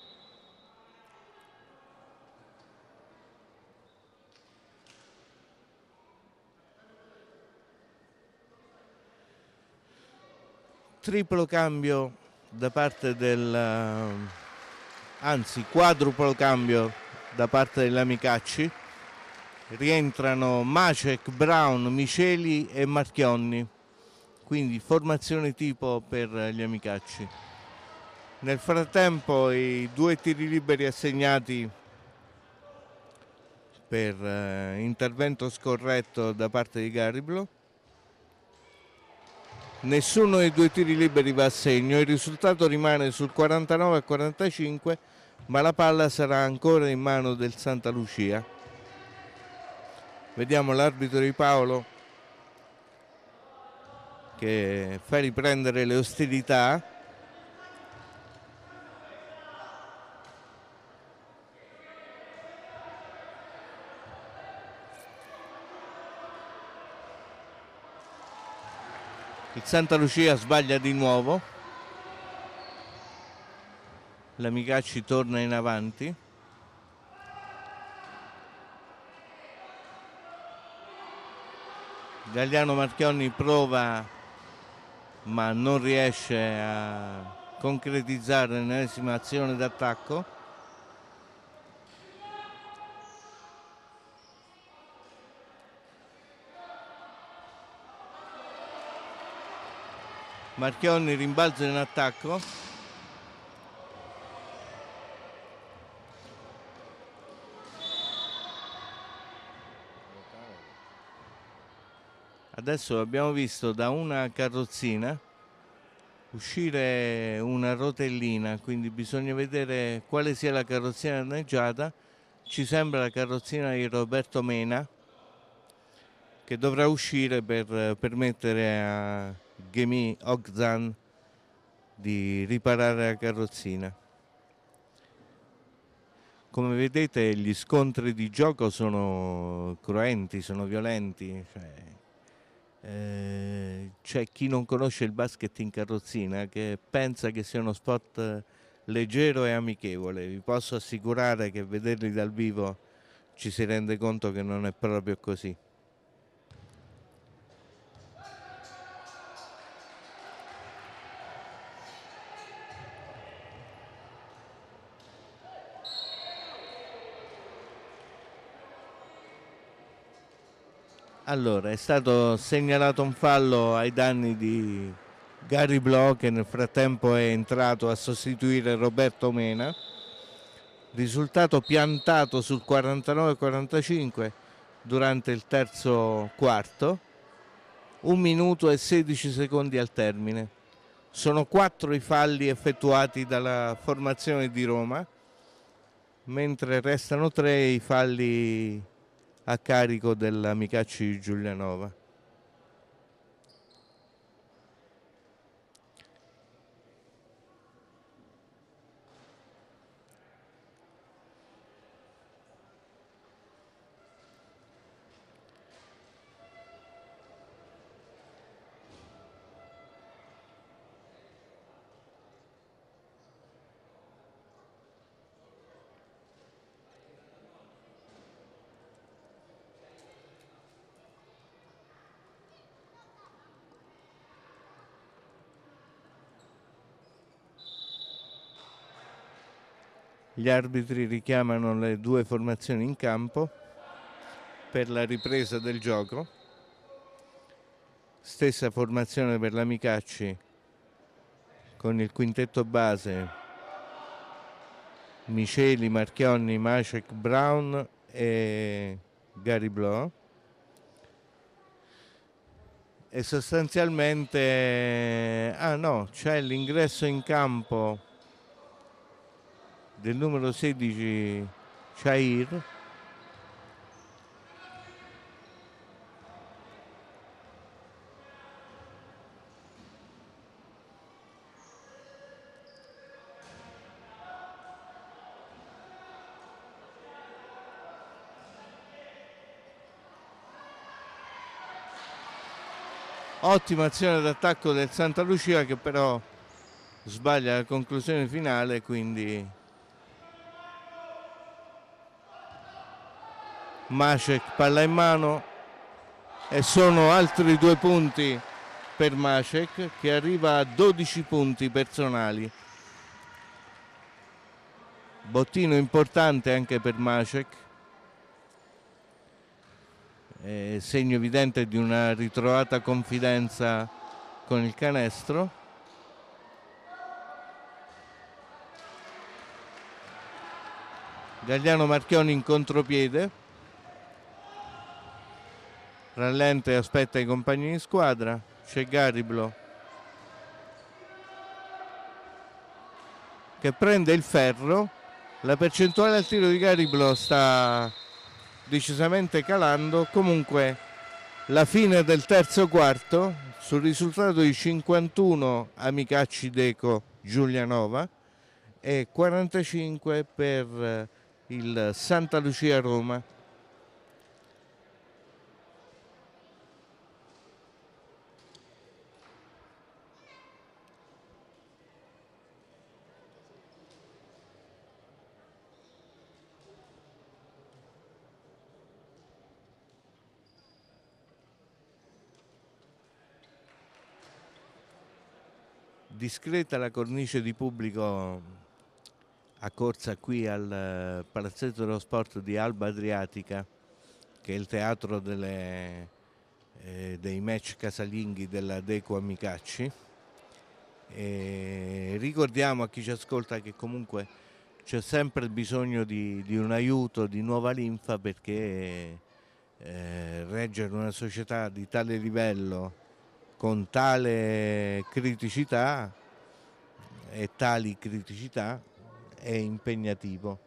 Triplo cambio da parte anzi quadruplo cambio da parte degli Amicacci. Rientrano Macek, Brown, Miceli e Marchionni, quindi formazione tipo per gli Amicacci. Nel frattempo i 2 tiri liberi assegnati per intervento scorretto da parte di Gariblo. Nessuno dei 2 tiri liberi va a segno, il risultato rimane sul 49-45, ma la palla sarà ancora in mano del Santa Lucia. Vediamo l'arbitro di Paolo che fa riprendere le ostilità. Il Santa Lucia sbaglia di nuovo, l'Amicacci torna in avanti. Gagliano Marchionni prova ma non riesce a concretizzare l'ennesima azione d'attacco. Marchionni rimbalza in attacco. Adesso abbiamo visto da una carrozzina uscire una rotellina, quindi bisogna vedere quale sia la carrozzina danneggiata. Ci sembra la carrozzina di Roberto Mena, che dovrà uscire per permettere a Gemi Ogzan di riparare la carrozzina. Come vedete gli scontri di gioco sono cruenti, sono violenti. C'è chi non conosce il basket in carrozzina che pensa che sia uno sport leggero e amichevole. Vi posso assicurare che vederli dal vivo ci si rende conto che non è proprio così. Allora, è stato segnalato un fallo ai danni di Gariblo, che nel frattempo è entrato a sostituire Roberto Mena. Risultato piantato sul 49-45 durante il terzo quarto. 1 minuto e 16 secondi al termine. Sono 4 i falli effettuati dalla formazione di Roma, mentre restano 3 i falli a carico dell'Amicacci Giulianova. Gli arbitri richiamano le 2 formazioni in campo per la ripresa del gioco. stessa formazione per l'Amicacci con il quintetto base Miceli, Marchionni, Macek, Brown e Gary Blow, e sostanzialmente c'è l'ingresso in campo del numero 16 Chair, ottima azione d'attacco del Santa Lucia che però sbaglia la conclusione finale, quindi Macek palla in mano e sono altri 2 punti per Macek che arriva a 12 punti personali. Bottino importante anche per Macek, segno evidente di una ritrovata confidenza con il canestro. Gagliano Marchioni in contropiede, rallenta e aspetta i compagni di squadra. C'è Gariblo che prende il ferro. La percentuale al tiro di Gariblo sta decisamente calando. Comunque la fine del terzo quarto sul risultato di 51 Amicacci Deco Giulianova e 45 per il Santa Lucia Roma. Discreta la cornice di pubblico accorsa qui al Palazzetto dello Sport di Alba Adriatica, che è il teatro dei match casalinghi della Deco Amicacci. E ricordiamo a chi ci ascolta che comunque c'è sempre bisogno di un aiuto, di nuova linfa, perché reggere una società di tale livello con tale criticità e tali criticità è impegnativo.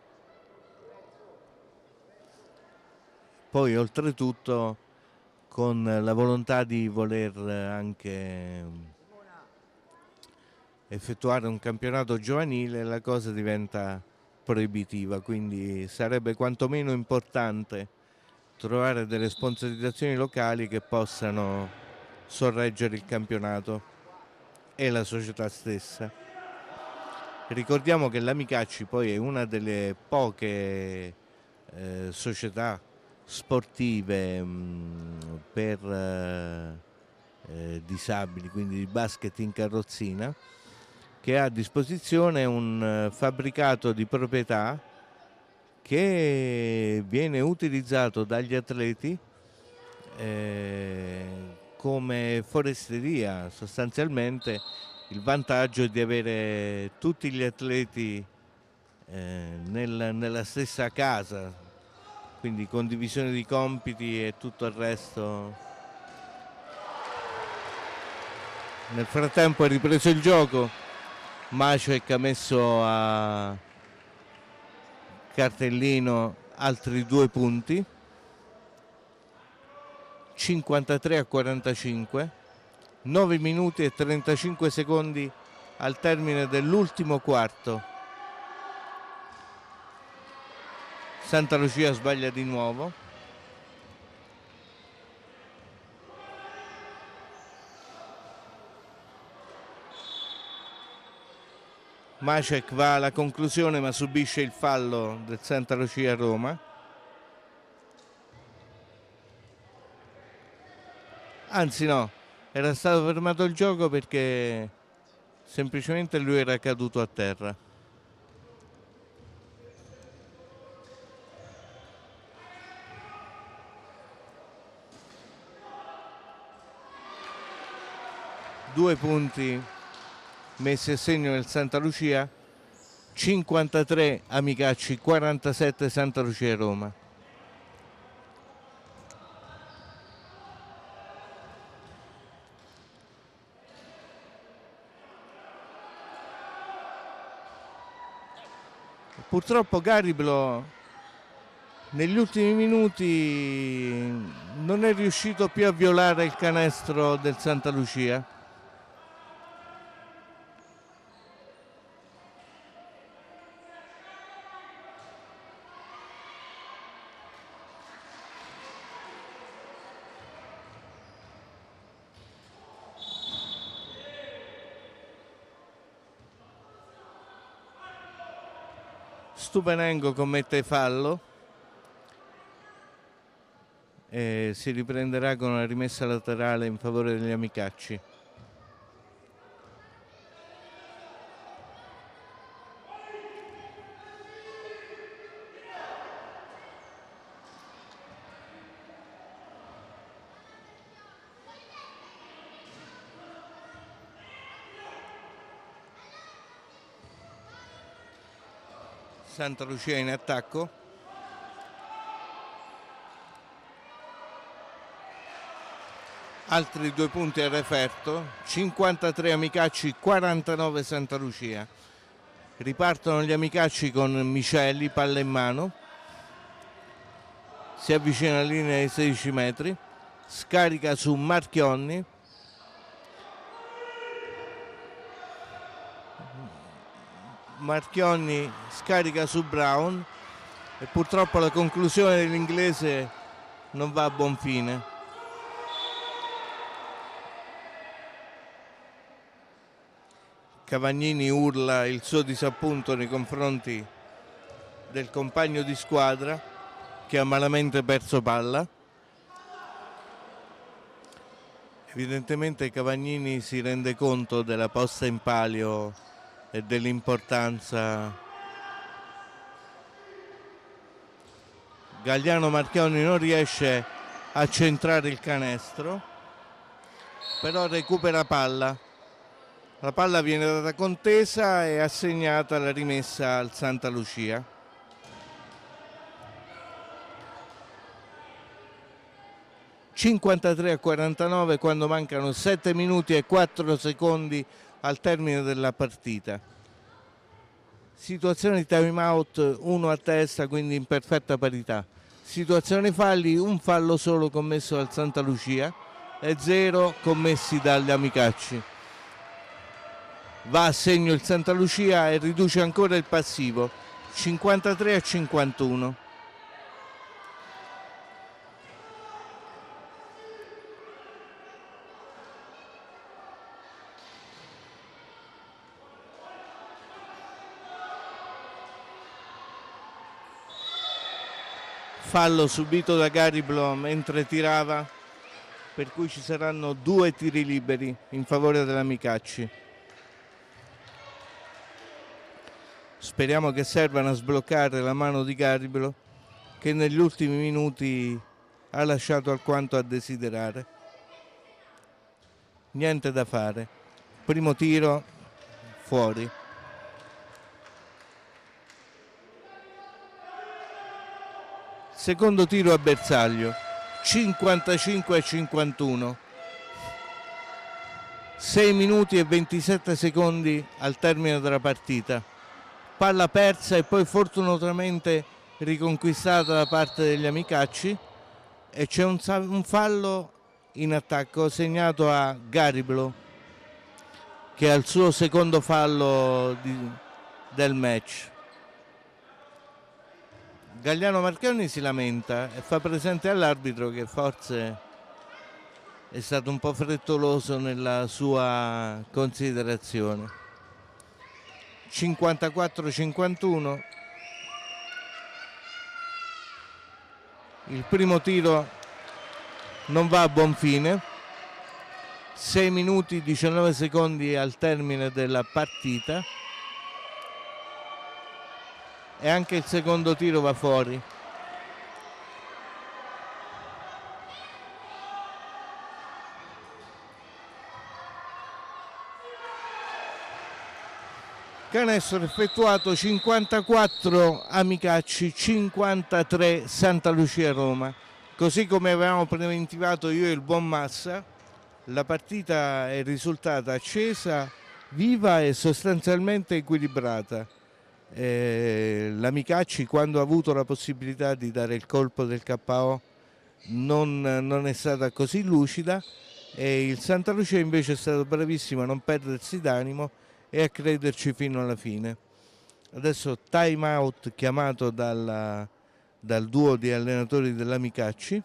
Poi oltretutto con la volontà di voler anche effettuare un campionato giovanile la cosa diventa proibitiva, quindi sarebbe quantomeno importante trovare delle sponsorizzazioni locali che possano sorreggere il campionato e la società stessa. Ricordiamo che l'Amicacci poi è una delle poche società sportive per disabili, quindi di basket in carrozzina, che ha a disposizione un fabbricato di proprietà che viene utilizzato dagli atleti come foresteria. Sostanzialmente il vantaggio è di avere tutti gli atleti nella stessa casa, quindi condivisione di compiti e tutto il resto. Nel frattempo è ripreso il gioco, Macek ha messo a cartellino altri 2 punti, 53-45, 9 minuti e 35 secondi al termine dell'ultimo quarto. Santa Lucia sbaglia di nuovo. Macek va alla conclusione ma subisce il fallo del Santa Lucia Roma. Anzi no, era stato fermato il gioco perché semplicemente lui era caduto a terra. 2 punti messi a segno nel Santa Lucia, 53 Amicacci, 47 Santa Lucia Roma. Purtroppo Gariblo negli ultimi minuti non è riuscito più a violare il canestro del Santa Lucia. Stupenengo commette fallo e si riprenderà con una rimessa laterale in favore degli Amicacci. Santa Lucia in attacco. Altri 2 punti al referto, 53 Amicacci, 49 Santa Lucia. Ripartono gli Amicacci con Miceli, palla in mano. Si avvicina alla linea dei 16 metri, scarica su Marchionni. Marchionni scarica su Brown e purtroppo la conclusione dell'inglese non va a buon fine. Cavagnini urla il suo disappunto nei confronti del compagno di squadra che ha malamente perso palla. Evidentemente Cavagnini si rende conto della posta in palio e dell'importanza. Gagliano Marchionni non riesce a centrare il canestro, però recupera palla. La palla viene data contesa e assegnata la rimessa al Santa Lucia. (53-49) quando mancano 7 minuti e 4 secondi al termine della partita. Situazione di time out, 1 a testa, quindi in perfetta parità. Situazione falli, un fallo solo commesso dal Santa Lucia e 0 commessi dagli Amicacci. Va a segno il Santa Lucia e riduce ancora il passivo, 53-51. Fallo subito da Gariblo mentre tirava, per cui ci saranno 2 tiri liberi in favore dell'Amicacci. Speriamo che servano a sbloccare la mano di Gariblo, che negli ultimi minuti ha lasciato alquanto a desiderare. Niente da fare. Primo tiro fuori. Secondo tiro a bersaglio, 55-51. 6 minuti e 27 secondi al termine della partita. Palla persa e poi fortunatamente riconquistata da parte degli Amicacci, e c'è un fallo in attacco segnato a Gariblo, che ha il suo secondo fallo del match. Gagliano Marchionni si lamenta e fa presente all'arbitro che forse è stato un po' frettoloso nella sua considerazione. 54-51. Il primo tiro non va a buon fine. 6 minuti e 19 secondi al termine della partita. E anche il secondo tiro va fuori. Canestro effettuato 54 Amicacci, 53 Santa Lucia Roma. Così come avevamo preventivato io e il buon Massa, la partita è risultata accesa, viva e sostanzialmente equilibrata. L'Amicacci, quando ha avuto la possibilità di dare il colpo del KO, non è stata così lucida, e il Santa Lucia invece è stato bravissimo a non perdersi d'animo e a crederci fino alla fine. Adesso time out chiamato dal duo di allenatori dell'Amicacci.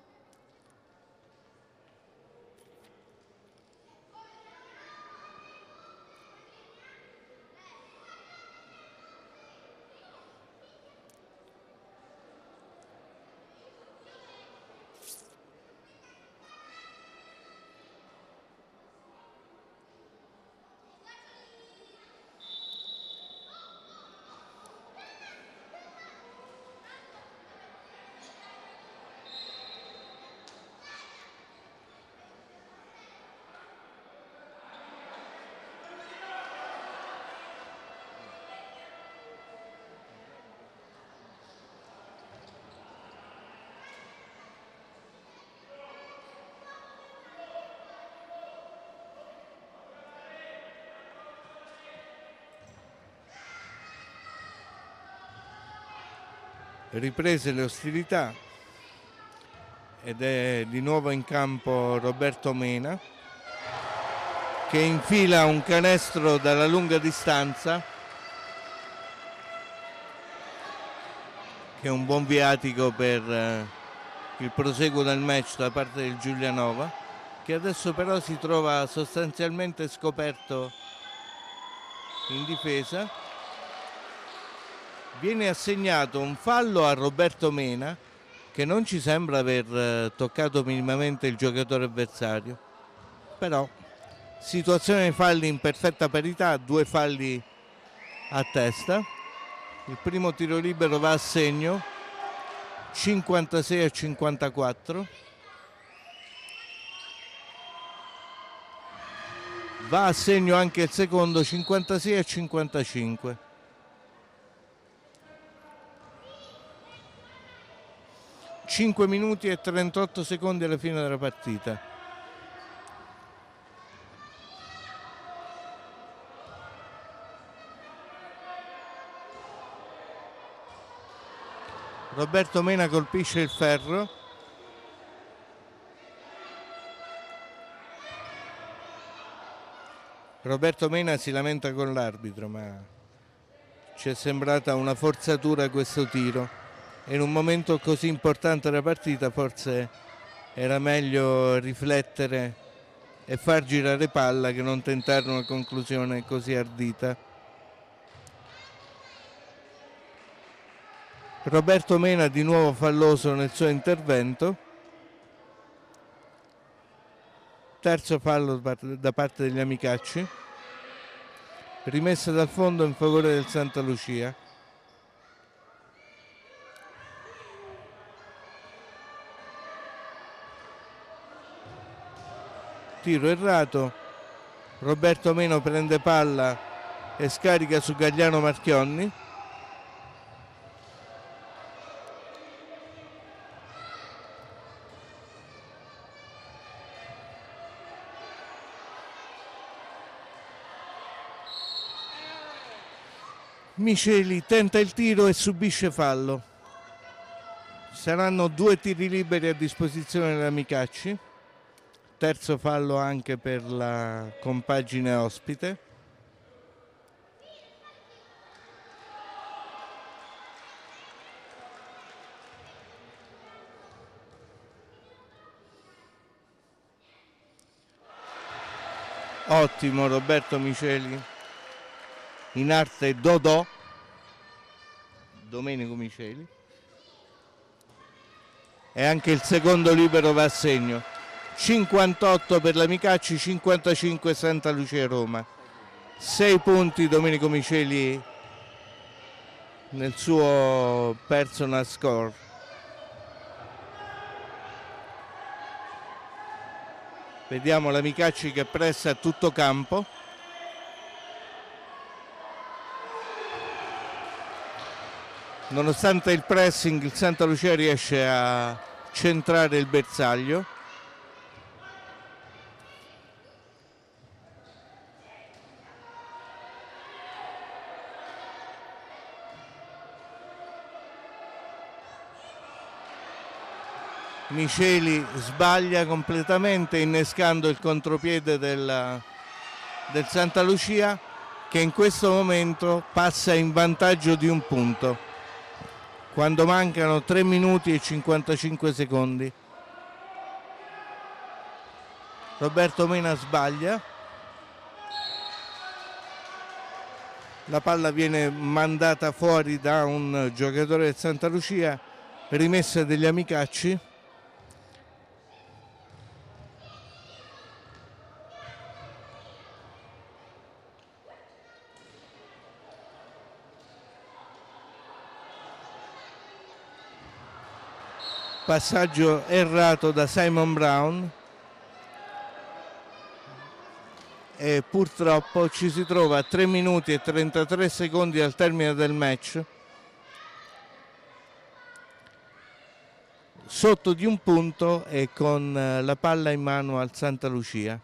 Riprese le ostilità ed è di nuovo in campo Roberto Mena, che infila un canestro dalla lunga distanza, che è un buon viatico per il proseguo del match da parte del Giulianova, che adesso però si trova sostanzialmente scoperto in difesa. Viene assegnato un fallo a Roberto Mena, che non ci sembra aver toccato minimamente il giocatore avversario, però situazione falli in perfetta parità, 2 falli a testa. Il primo tiro libero va a segno, 56-54. Va a segno anche il secondo, 56-55. 5 minuti e 38 secondi alla fine della partita. Roberto Mena colpisce il ferro. Roberto Mena si lamenta con l'arbitro, ma ci è sembrata una forzatura questo tiro. In un momento così importante della partita forse era meglio riflettere e far girare palla che non tentare una conclusione così ardita. Roberto Mena di nuovo falloso nel suo intervento. Terzo fallo da parte degli Amicacci. Rimessa dal fondo in favore del Santa Lucia. Tiro errato, Roberto Mena prende palla e scarica su Gagliano Marchionni. Miceli tenta il tiro e subisce fallo. Saranno 2 tiri liberi a disposizione dell'Amicacci. Terzo fallo anche per la compagine ospite. Ottimo Roberto Miceli, in arte Dodò, Domenico Miceli. E anche il secondo libero va a segno. 58 per l'Amicacci, 55 Santa Lucia Roma. 6 punti Domenico Miceli nel suo personal score. Vediamo l'Amicacci che pressa a tutto campo. Nonostante il pressing, il Santa Lucia riesce a centrare il bersaglio. Miceli sbaglia completamente innescando il contropiede del Santa Lucia, che in questo momento passa in vantaggio di un punto quando mancano 3 minuti e 55 secondi. Roberto Mena sbaglia, la palla viene mandata fuori da un giocatore del Santa Lucia, rimessa degli Amicacci. Passaggio errato da Simon Brown e purtroppo ci si trova a 3 minuti e 33 secondi al termine del match, sotto di un punto e con la palla in mano al Santa Lucia.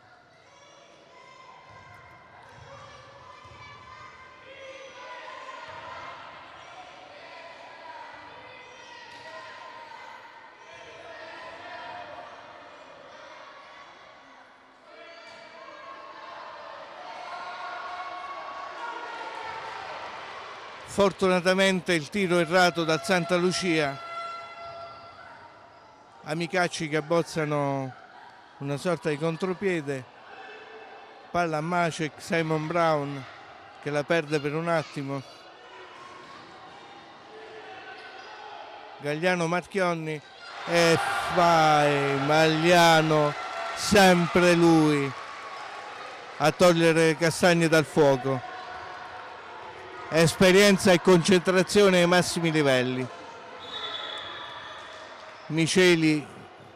Fortunatamente il tiro errato dal Santa Lucia, Amicacci che abbozzano una sorta di contropiede, palla a Macek, Simon Brown che la perde per un attimo, Gagliano Marchionni e vai Magliano, sempre lui a togliere le castagne dal fuoco. Esperienza e concentrazione ai massimi livelli. Miceli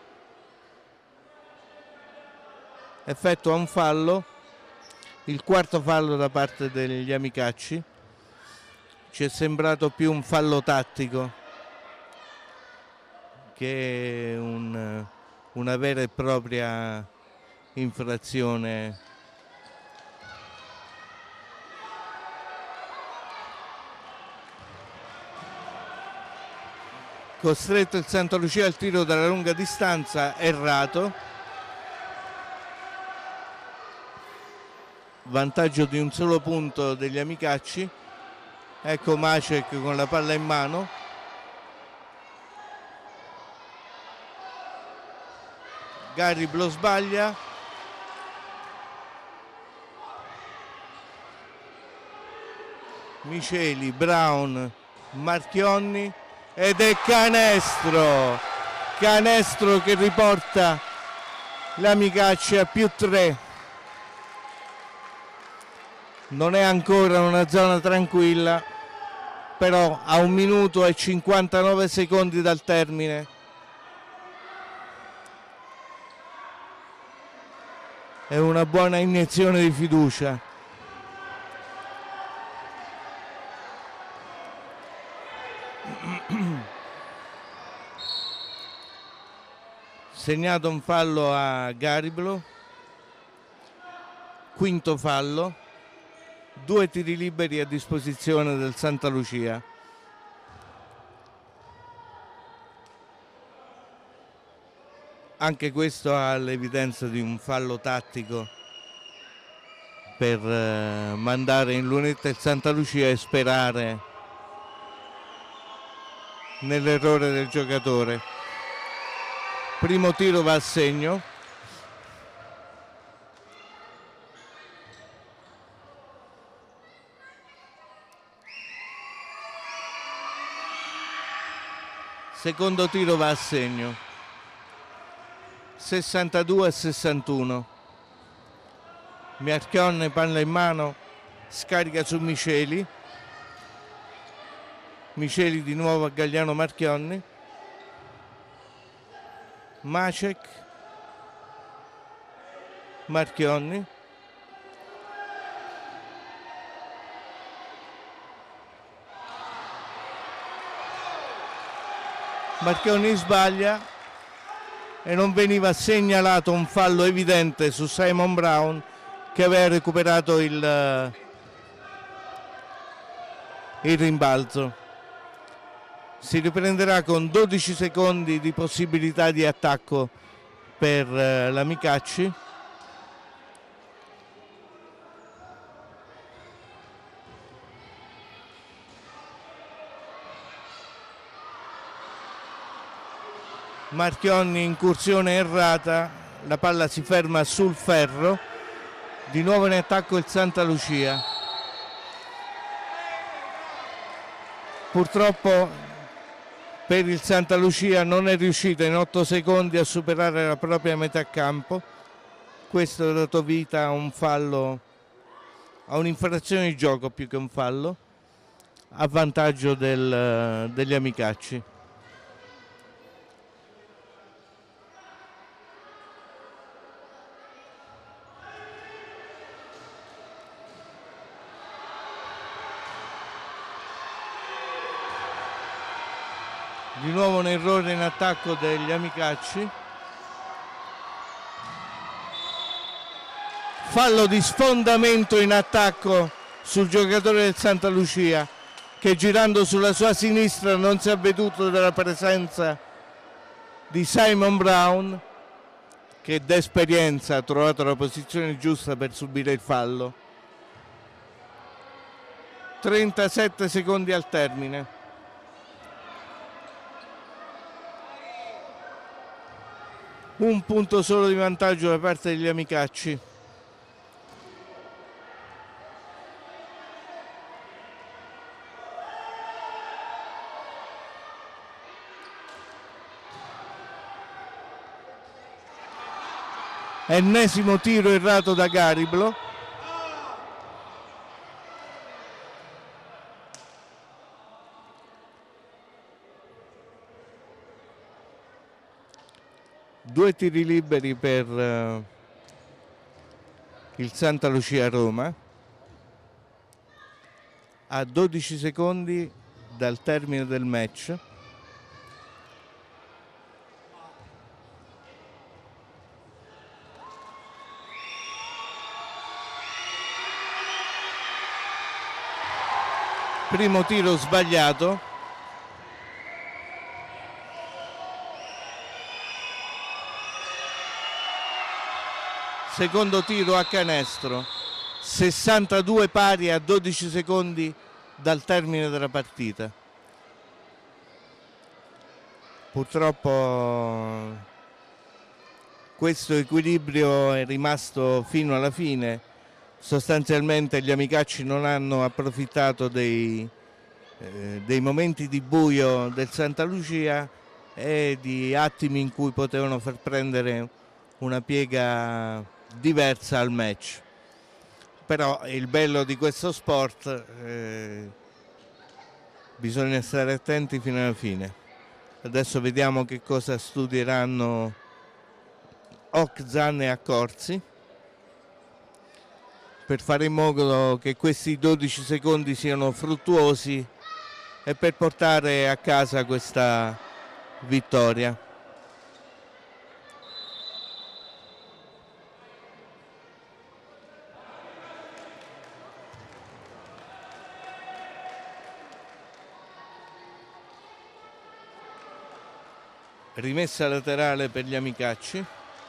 effettua un fallo, il quarto fallo da parte degli Amicacci. Ci è sembrato più un fallo tattico che una vera e propria infrazione. Costretto il Santa Lucia al tiro dalla lunga distanza, errato. Vantaggio di un solo punto degli Amicacci. Ecco Macek con la palla in mano. Gariblo sbaglia. Miceli, Brown, Marchionni. Ed è canestro che riporta l'Amicacci a +3. Non è ancora una zona tranquilla, però a 1 minuto e 59 secondi dal termine è una buona iniezione di fiducia. Segnato un fallo a Gariblo, quinto fallo, 2 tiri liberi a disposizione del Santa Lucia. Anche questo ha l'evidenza di un fallo tattico per mandare in lunetta il Santa Lucia e sperare nell'errore del giocatore. Primo tiro va a segno. Secondo tiro va a segno. 62-61. Marchionni, palla in mano, scarica su Miceli. Miceli di nuovo a Gagliano Marchionni. Macek, Marchionni, Marchionni sbaglia e non veniva segnalato un fallo evidente su Simon Brown, che aveva recuperato il rimbalzo. Si riprenderà con 12 secondi di possibilità di attacco per la Micacci. Marchionni, incursione errata, la palla si ferma sul ferro, di nuovo in attacco il Santa Lucia. Purtroppo per il Santa Lucia non è riuscita in 8 secondi a superare la propria metà campo. Questo ha dato vita a un fallo, a un'infrazione di gioco più che un fallo, a vantaggio degli Amicacci. Di nuovo un errore in attacco degli Amicacci. Fallo di sfondamento in attacco sul giocatore del Santa Lucia, che girando sulla sua sinistra non si è avveduto della presenza di Simon Brown, che d'esperienza ha trovato la posizione giusta per subire il fallo. 37 secondi al termine. Un punto solo di vantaggio da parte degli Amicacci. Ennesimo tiro errato da Gariblo. Due tiri liberi per il Santa Lucia Roma, a 12 secondi dal termine del match. Primo tiro sbagliato. Secondo tiro a canestro, 62 pari a 12 secondi dal termine della partita. Purtroppo questo equilibrio è rimasto fino alla fine. Sostanzialmente gli Amicacci non hanno approfittato dei momenti di buio del Santa Lucia e di attimi in cui potevano far prendere una piega diversa al match. Però il bello di questo sport, bisogna stare attenti fino alla fine. Adesso vediamo che cosa studieranno Okzan e Accorsi per fare in modo che questi 12 secondi siano fruttuosi e per portare a casa questa vittoria. Rimessa laterale per gli Amicacci.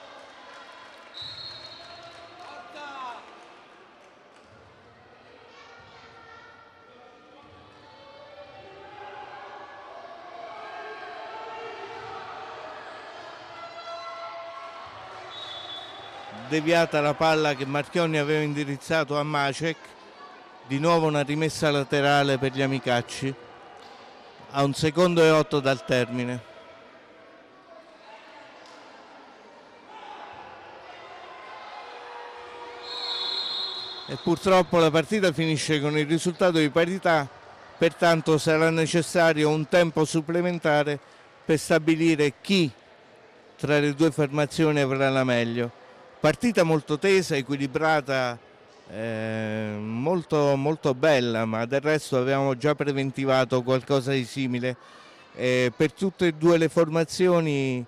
Deviata la palla che Marchionni aveva indirizzato a Macek. Di nuovo una rimessa laterale per gli Amicacci a 1 secondo e 8 dal termine. E purtroppo la partita finisce con il risultato di parità, pertanto sarà necessario un tempo supplementare per stabilire chi tra le due formazioni avrà la meglio. Partita molto tesa, equilibrata, molto bella, ma del resto avevamo già preventivato qualcosa di simile Per tutte e due le formazioni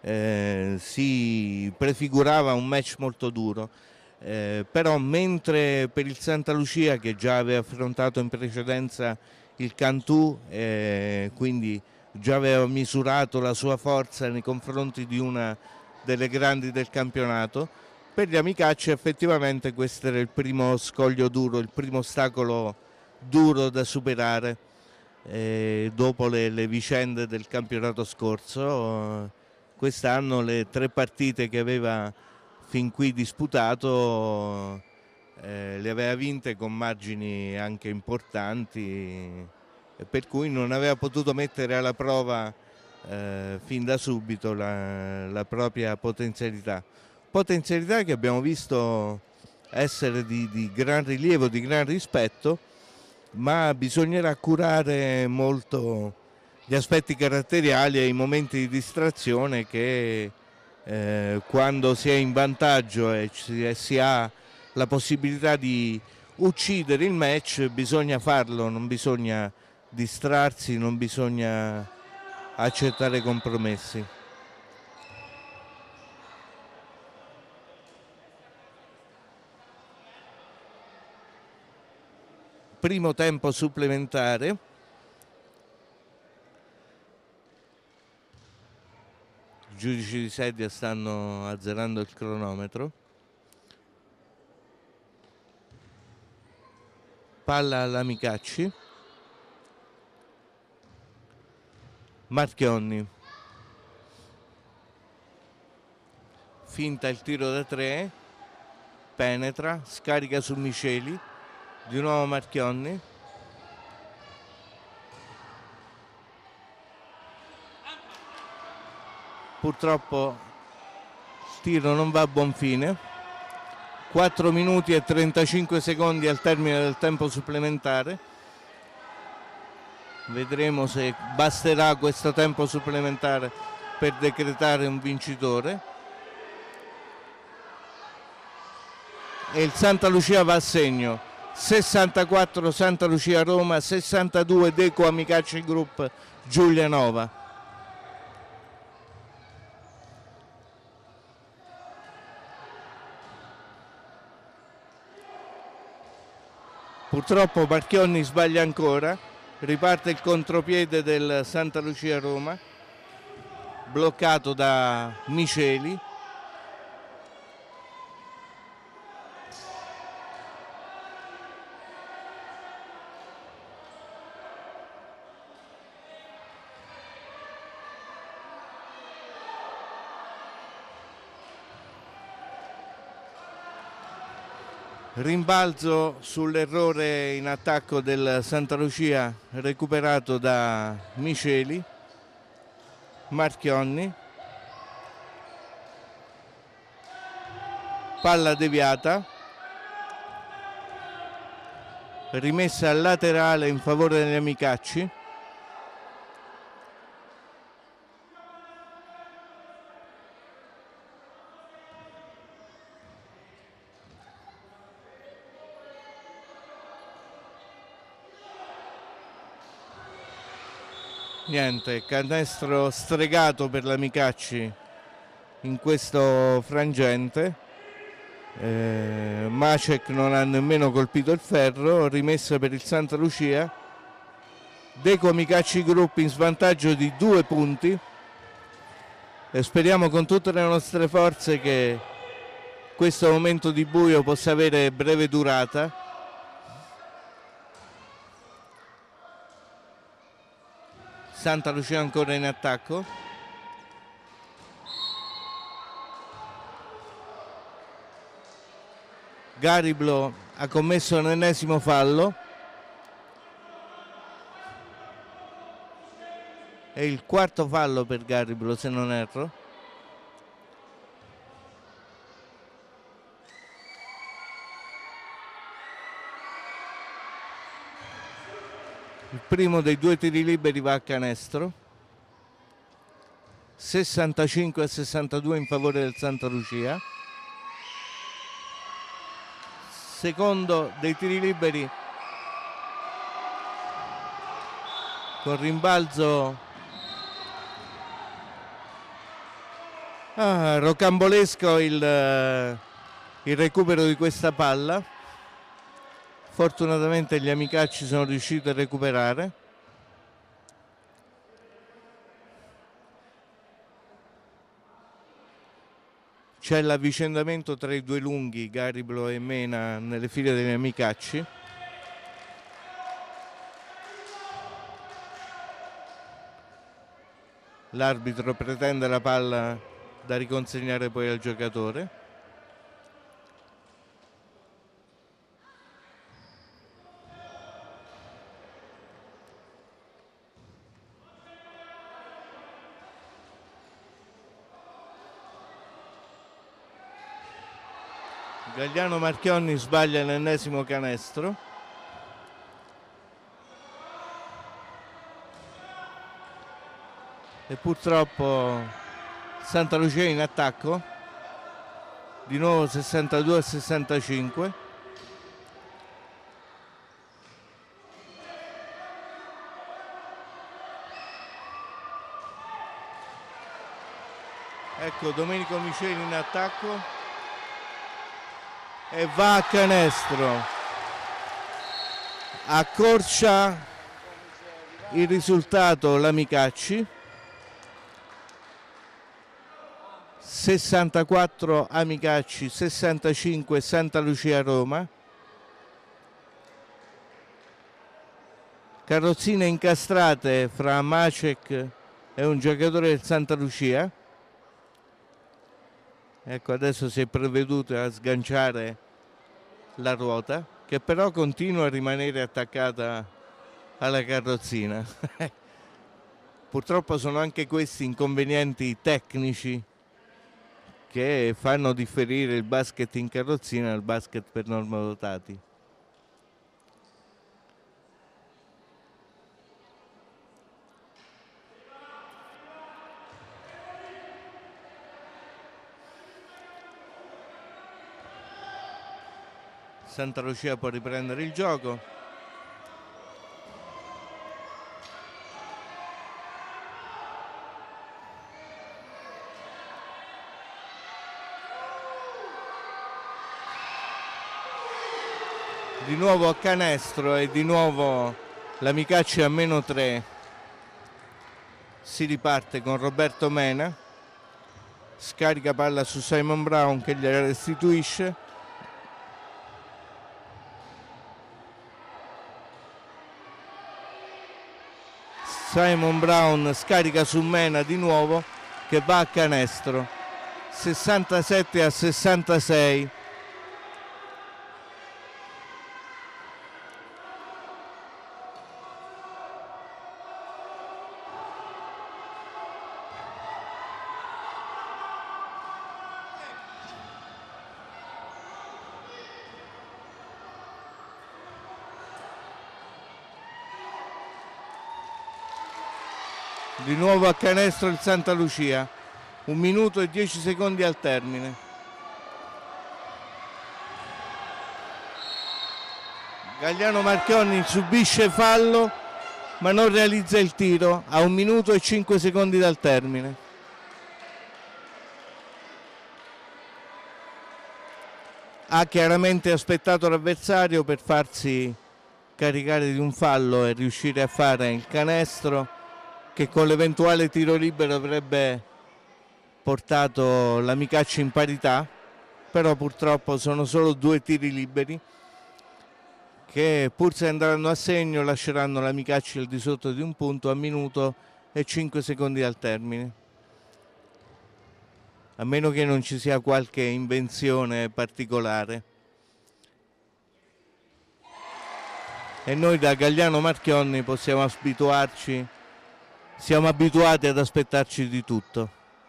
si prefigurava un match molto duro. Però mentre per il Santa Lucia, che già aveva affrontato in precedenza il Cantù, quindi già aveva misurato la sua forza nei confronti di una delle grandi del campionato, per gli Amicacci effettivamente questo era il primo scoglio duro, il primo ostacolo duro da superare dopo le vicende del campionato scorso. Quest'anno le 3 partite che aveva fin qui disputato le aveva vinte con margini anche importanti, per cui non aveva potuto mettere alla prova fin da subito la propria potenzialità che abbiamo visto essere di gran rilievo, di gran rispetto, ma bisognerà curare molto gli aspetti caratteriali e i momenti di distrazione che quando si è in vantaggio e si ha la possibilità di uccidere il match bisogna farlo, non bisogna distrarsi, non bisogna accettare compromessi. Primo tempo supplementare. I giudici di sedia stanno azzerando il cronometro. Palla all'Amicacci. Marchionni. Finta il tiro da 3. Penetra, scarica su Miceli. Di nuovo Marchionni. Purtroppo il tiro non va a buon fine. 4 minuti e 35 secondi al termine del tempo supplementare. Vedremo se basterà questo tempo supplementare per decretare un vincitore. E il Santa Lucia va a segno. 64 Santa Lucia Roma, 62 Deco Amicacci Group Giulianova. Purtroppo Marchionni sbaglia ancora, riparte il contropiede del Santa Lucia Roma, bloccato da Miceli. Rimbalzo sull'errore in attacco del Santa Lucia recuperato da Miceli. Marchionni. Palla deviata. Rimessa laterale in favore degli Amicacci. Niente, canestro stregato per l'Amicacci in questo frangente. Macek non ha nemmeno colpito il ferro, rimessa per il Santa Lucia. Deco Amicacci Group in svantaggio di 2 punti e speriamo con tutte le nostre forze che questo momento di buio possa avere breve durata. Santa Lucia ancora in attacco. Gariblo ha commesso l'ennesimo fallo. È il 4º fallo per Gariblo, se non erro. Il primo dei 2 tiri liberi va a canestro. 65-62 in favore del Santa Lucia. Secondo dei tiri liberi con rimbalzo Rocambolesco il recupero di questa palla. Fortunatamente gli amicacci sono riusciti a recuperare. C'è l'avvicendamento tra i due lunghi, Gariblo e Mena, nelle file degli amicacci. L'arbitro pretende la palla da riconsegnare poi al giocatore. Gagliano Marchionni sbaglia l'ennesimo canestro. E purtroppo Santa Lucia in attacco, di nuovo 62-65. Ecco Domenico Miceli in attacco e va a canestro, accorcia il risultato l'Amicacci. 64 Amicacci, 65 Santa Lucia Roma. Carrozzine incastrate fra Macek e un giocatore del Santa Lucia. Ecco, adesso si è provveduto a sganciare la ruota, che però continua a rimanere attaccata alla carrozzina. Purtroppo sono anche questi inconvenienti tecnici che fanno differire il basket in carrozzina dal basket per normodotati. Santa Lucia può riprendere il gioco. Di nuovo a canestro e di nuovo l'Amicacci a -3. Si riparte con Roberto Mena. Scarica palla su Simon Brown che gliela restituisce. Simon Brown scarica su Mena di nuovo che va a canestro. 67-66. Di nuovo a canestro il Santa Lucia, 1 minuto e 10 secondi al termine. Gagliano Marchionni subisce fallo ma non realizza il tiro a 1 minuto e 5 secondi dal termine. Ha chiaramente aspettato l'avversario per farsi caricare di un fallo e riuscire a fare il canestro che con l'eventuale tiro libero avrebbe portato l'Amicacci in parità, però purtroppo sono solo 2 tiri liberi che, pur se andranno a segno, lasceranno l'Amicacci al di sotto di 1 punto a 1 minuto e 5 secondi al termine, a meno che non ci sia qualche invenzione particolare. E noi da Gagliano Marchionni possiamo abituarci. Siamo abituati ad aspettarci di tutto.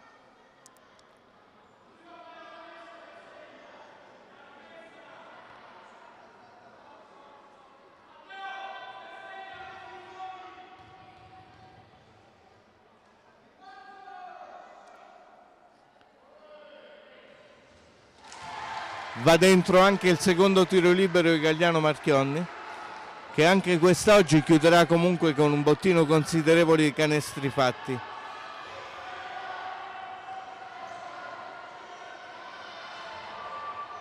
Va dentro anche il secondo tiro libero di Gagliano Marchionni, che anche quest'oggi chiuderà comunque con un bottino considerevole di canestri fatti.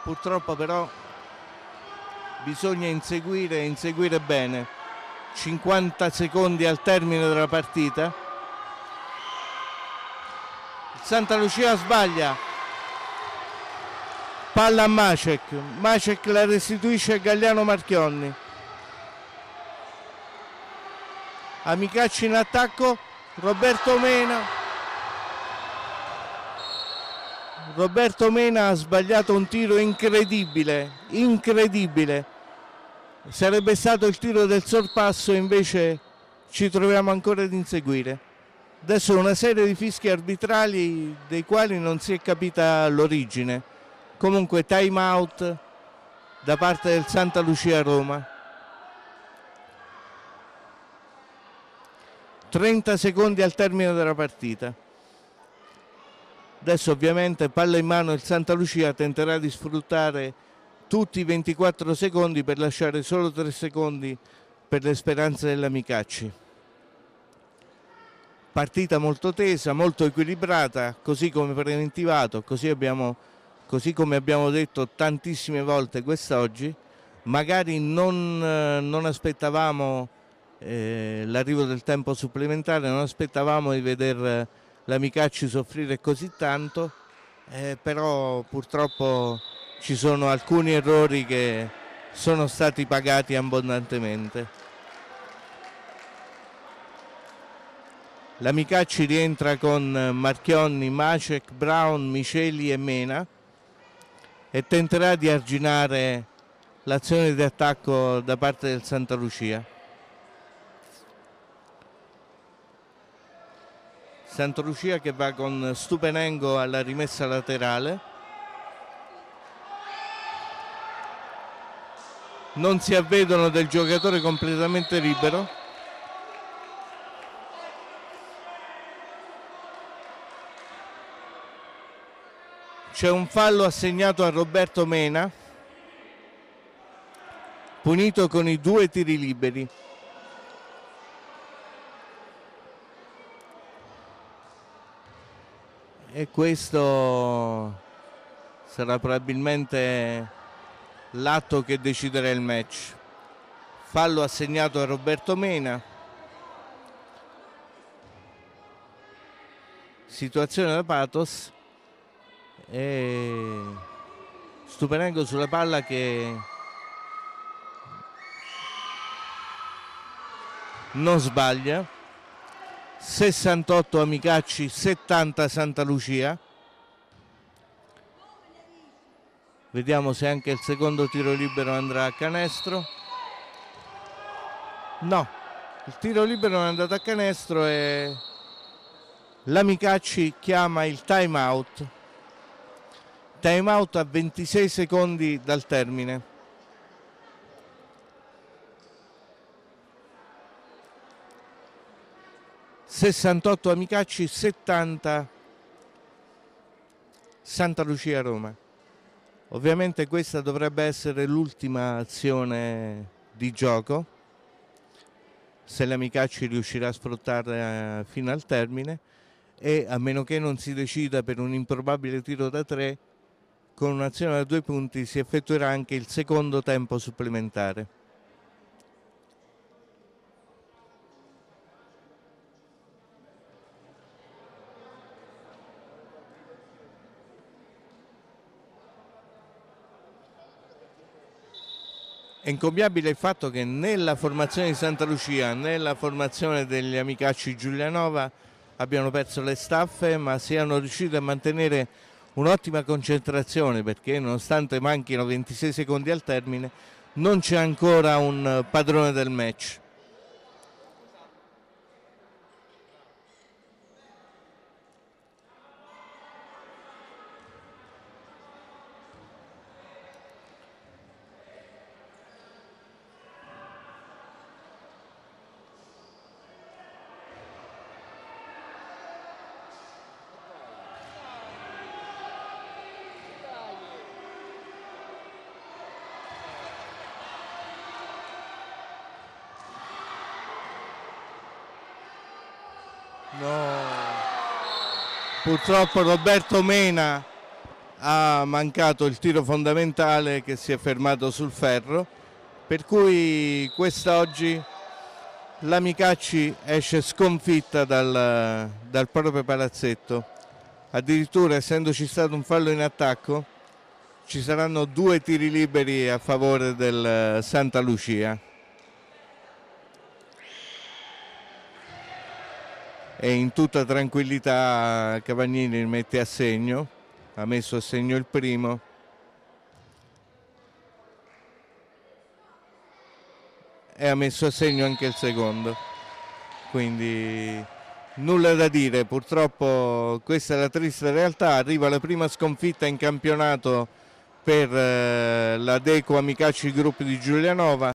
purtroppo però bisogna inseguire bene. 50 secondi al termine della partita. Il Santa Lucia sbaglia, palla a Macek la restituisce a Galliano Marchionni. Amicacci in attacco, Roberto Mena ha sbagliato un tiro incredibile. Sarebbe stato il tiro del sorpasso, invece ci troviamo ancora ad inseguire. Adesso una serie di fischi arbitrali dei quali non si è capita l'origine. Comunque time out da parte del Santa Lucia Roma. 30 secondi al termine della partita. Adesso ovviamente palla in mano, il Santa Lucia tenterà di sfruttare tutti i 24 secondi per lasciare solo 3 secondi per le speranze dell'Amicacci. Partita molto tesa, molto equilibrata, così come preventivato, così come abbiamo detto tantissime volte quest'oggi. Magari non aspettavamo l'arrivo del tempo supplementare, non aspettavamo di vedere l'Amicacci soffrire così tanto, però purtroppo ci sono alcuni errori che sono stati pagati abbondantemente. L'Amicacci rientra con Marchionni, Macek, Brown, Miceli e Mena e tenterà di arginare l'azione di attacco da parte del Santa Lucia. Santa Lucia che va con Stupenengo alla rimessa laterale. Non si avvedono del giocatore completamente libero. C'è un fallo assegnato a Roberto Mena, punito con i 2 tiri liberi. E questo sarà probabilmente l'atto che deciderà il match. Fallo assegnato a Roberto Mena. Situazione da pathos. E Stupenengo sulla palla che non sbaglia. 68 Amicacci, 70 Santa Lucia. Vediamo se anche il secondo tiro libero andrà a canestro. No, il tiro libero non è andato a canestro e l'Amicacci chiama il time out. Time out a 26 secondi dal termine. (68 Amicacci, 70 Santa Lucia Roma). Ovviamente questa dovrebbe essere l'ultima azione di gioco, se l'Amicacci riuscirà a sfruttarla fino al termine, e a meno che non si decida per un improbabile tiro da 3, con un'azione da 2 punti si effettuerà anche il secondo tempo supplementare. È incombiabile il fatto che nella formazione di Santa Lucia, nella formazione degli Amicacci Giulianova abbiano perso le staffe, ma siano riusciti a mantenere un'ottima concentrazione, perché nonostante manchino 26 secondi al termine non c'è ancora un padrone del match. No, purtroppo Roberto Mena ha mancato il tiro fondamentale che si è fermato sul ferro, per cui quest'oggi la Micacci esce sconfitta dal proprio palazzetto. Addirittura, essendoci stato un fallo in attacco, ci saranno 2 tiri liberi a favore del Santa Lucia. E in tutta tranquillità Cavagnini mette a segno, ha messo a segno il primo. E ha messo a segno anche il secondo, quindi nulla da dire. Purtroppo questa è la triste realtà. Arriva la prima sconfitta in campionato per la Deco Amicacci Group di Giulianova.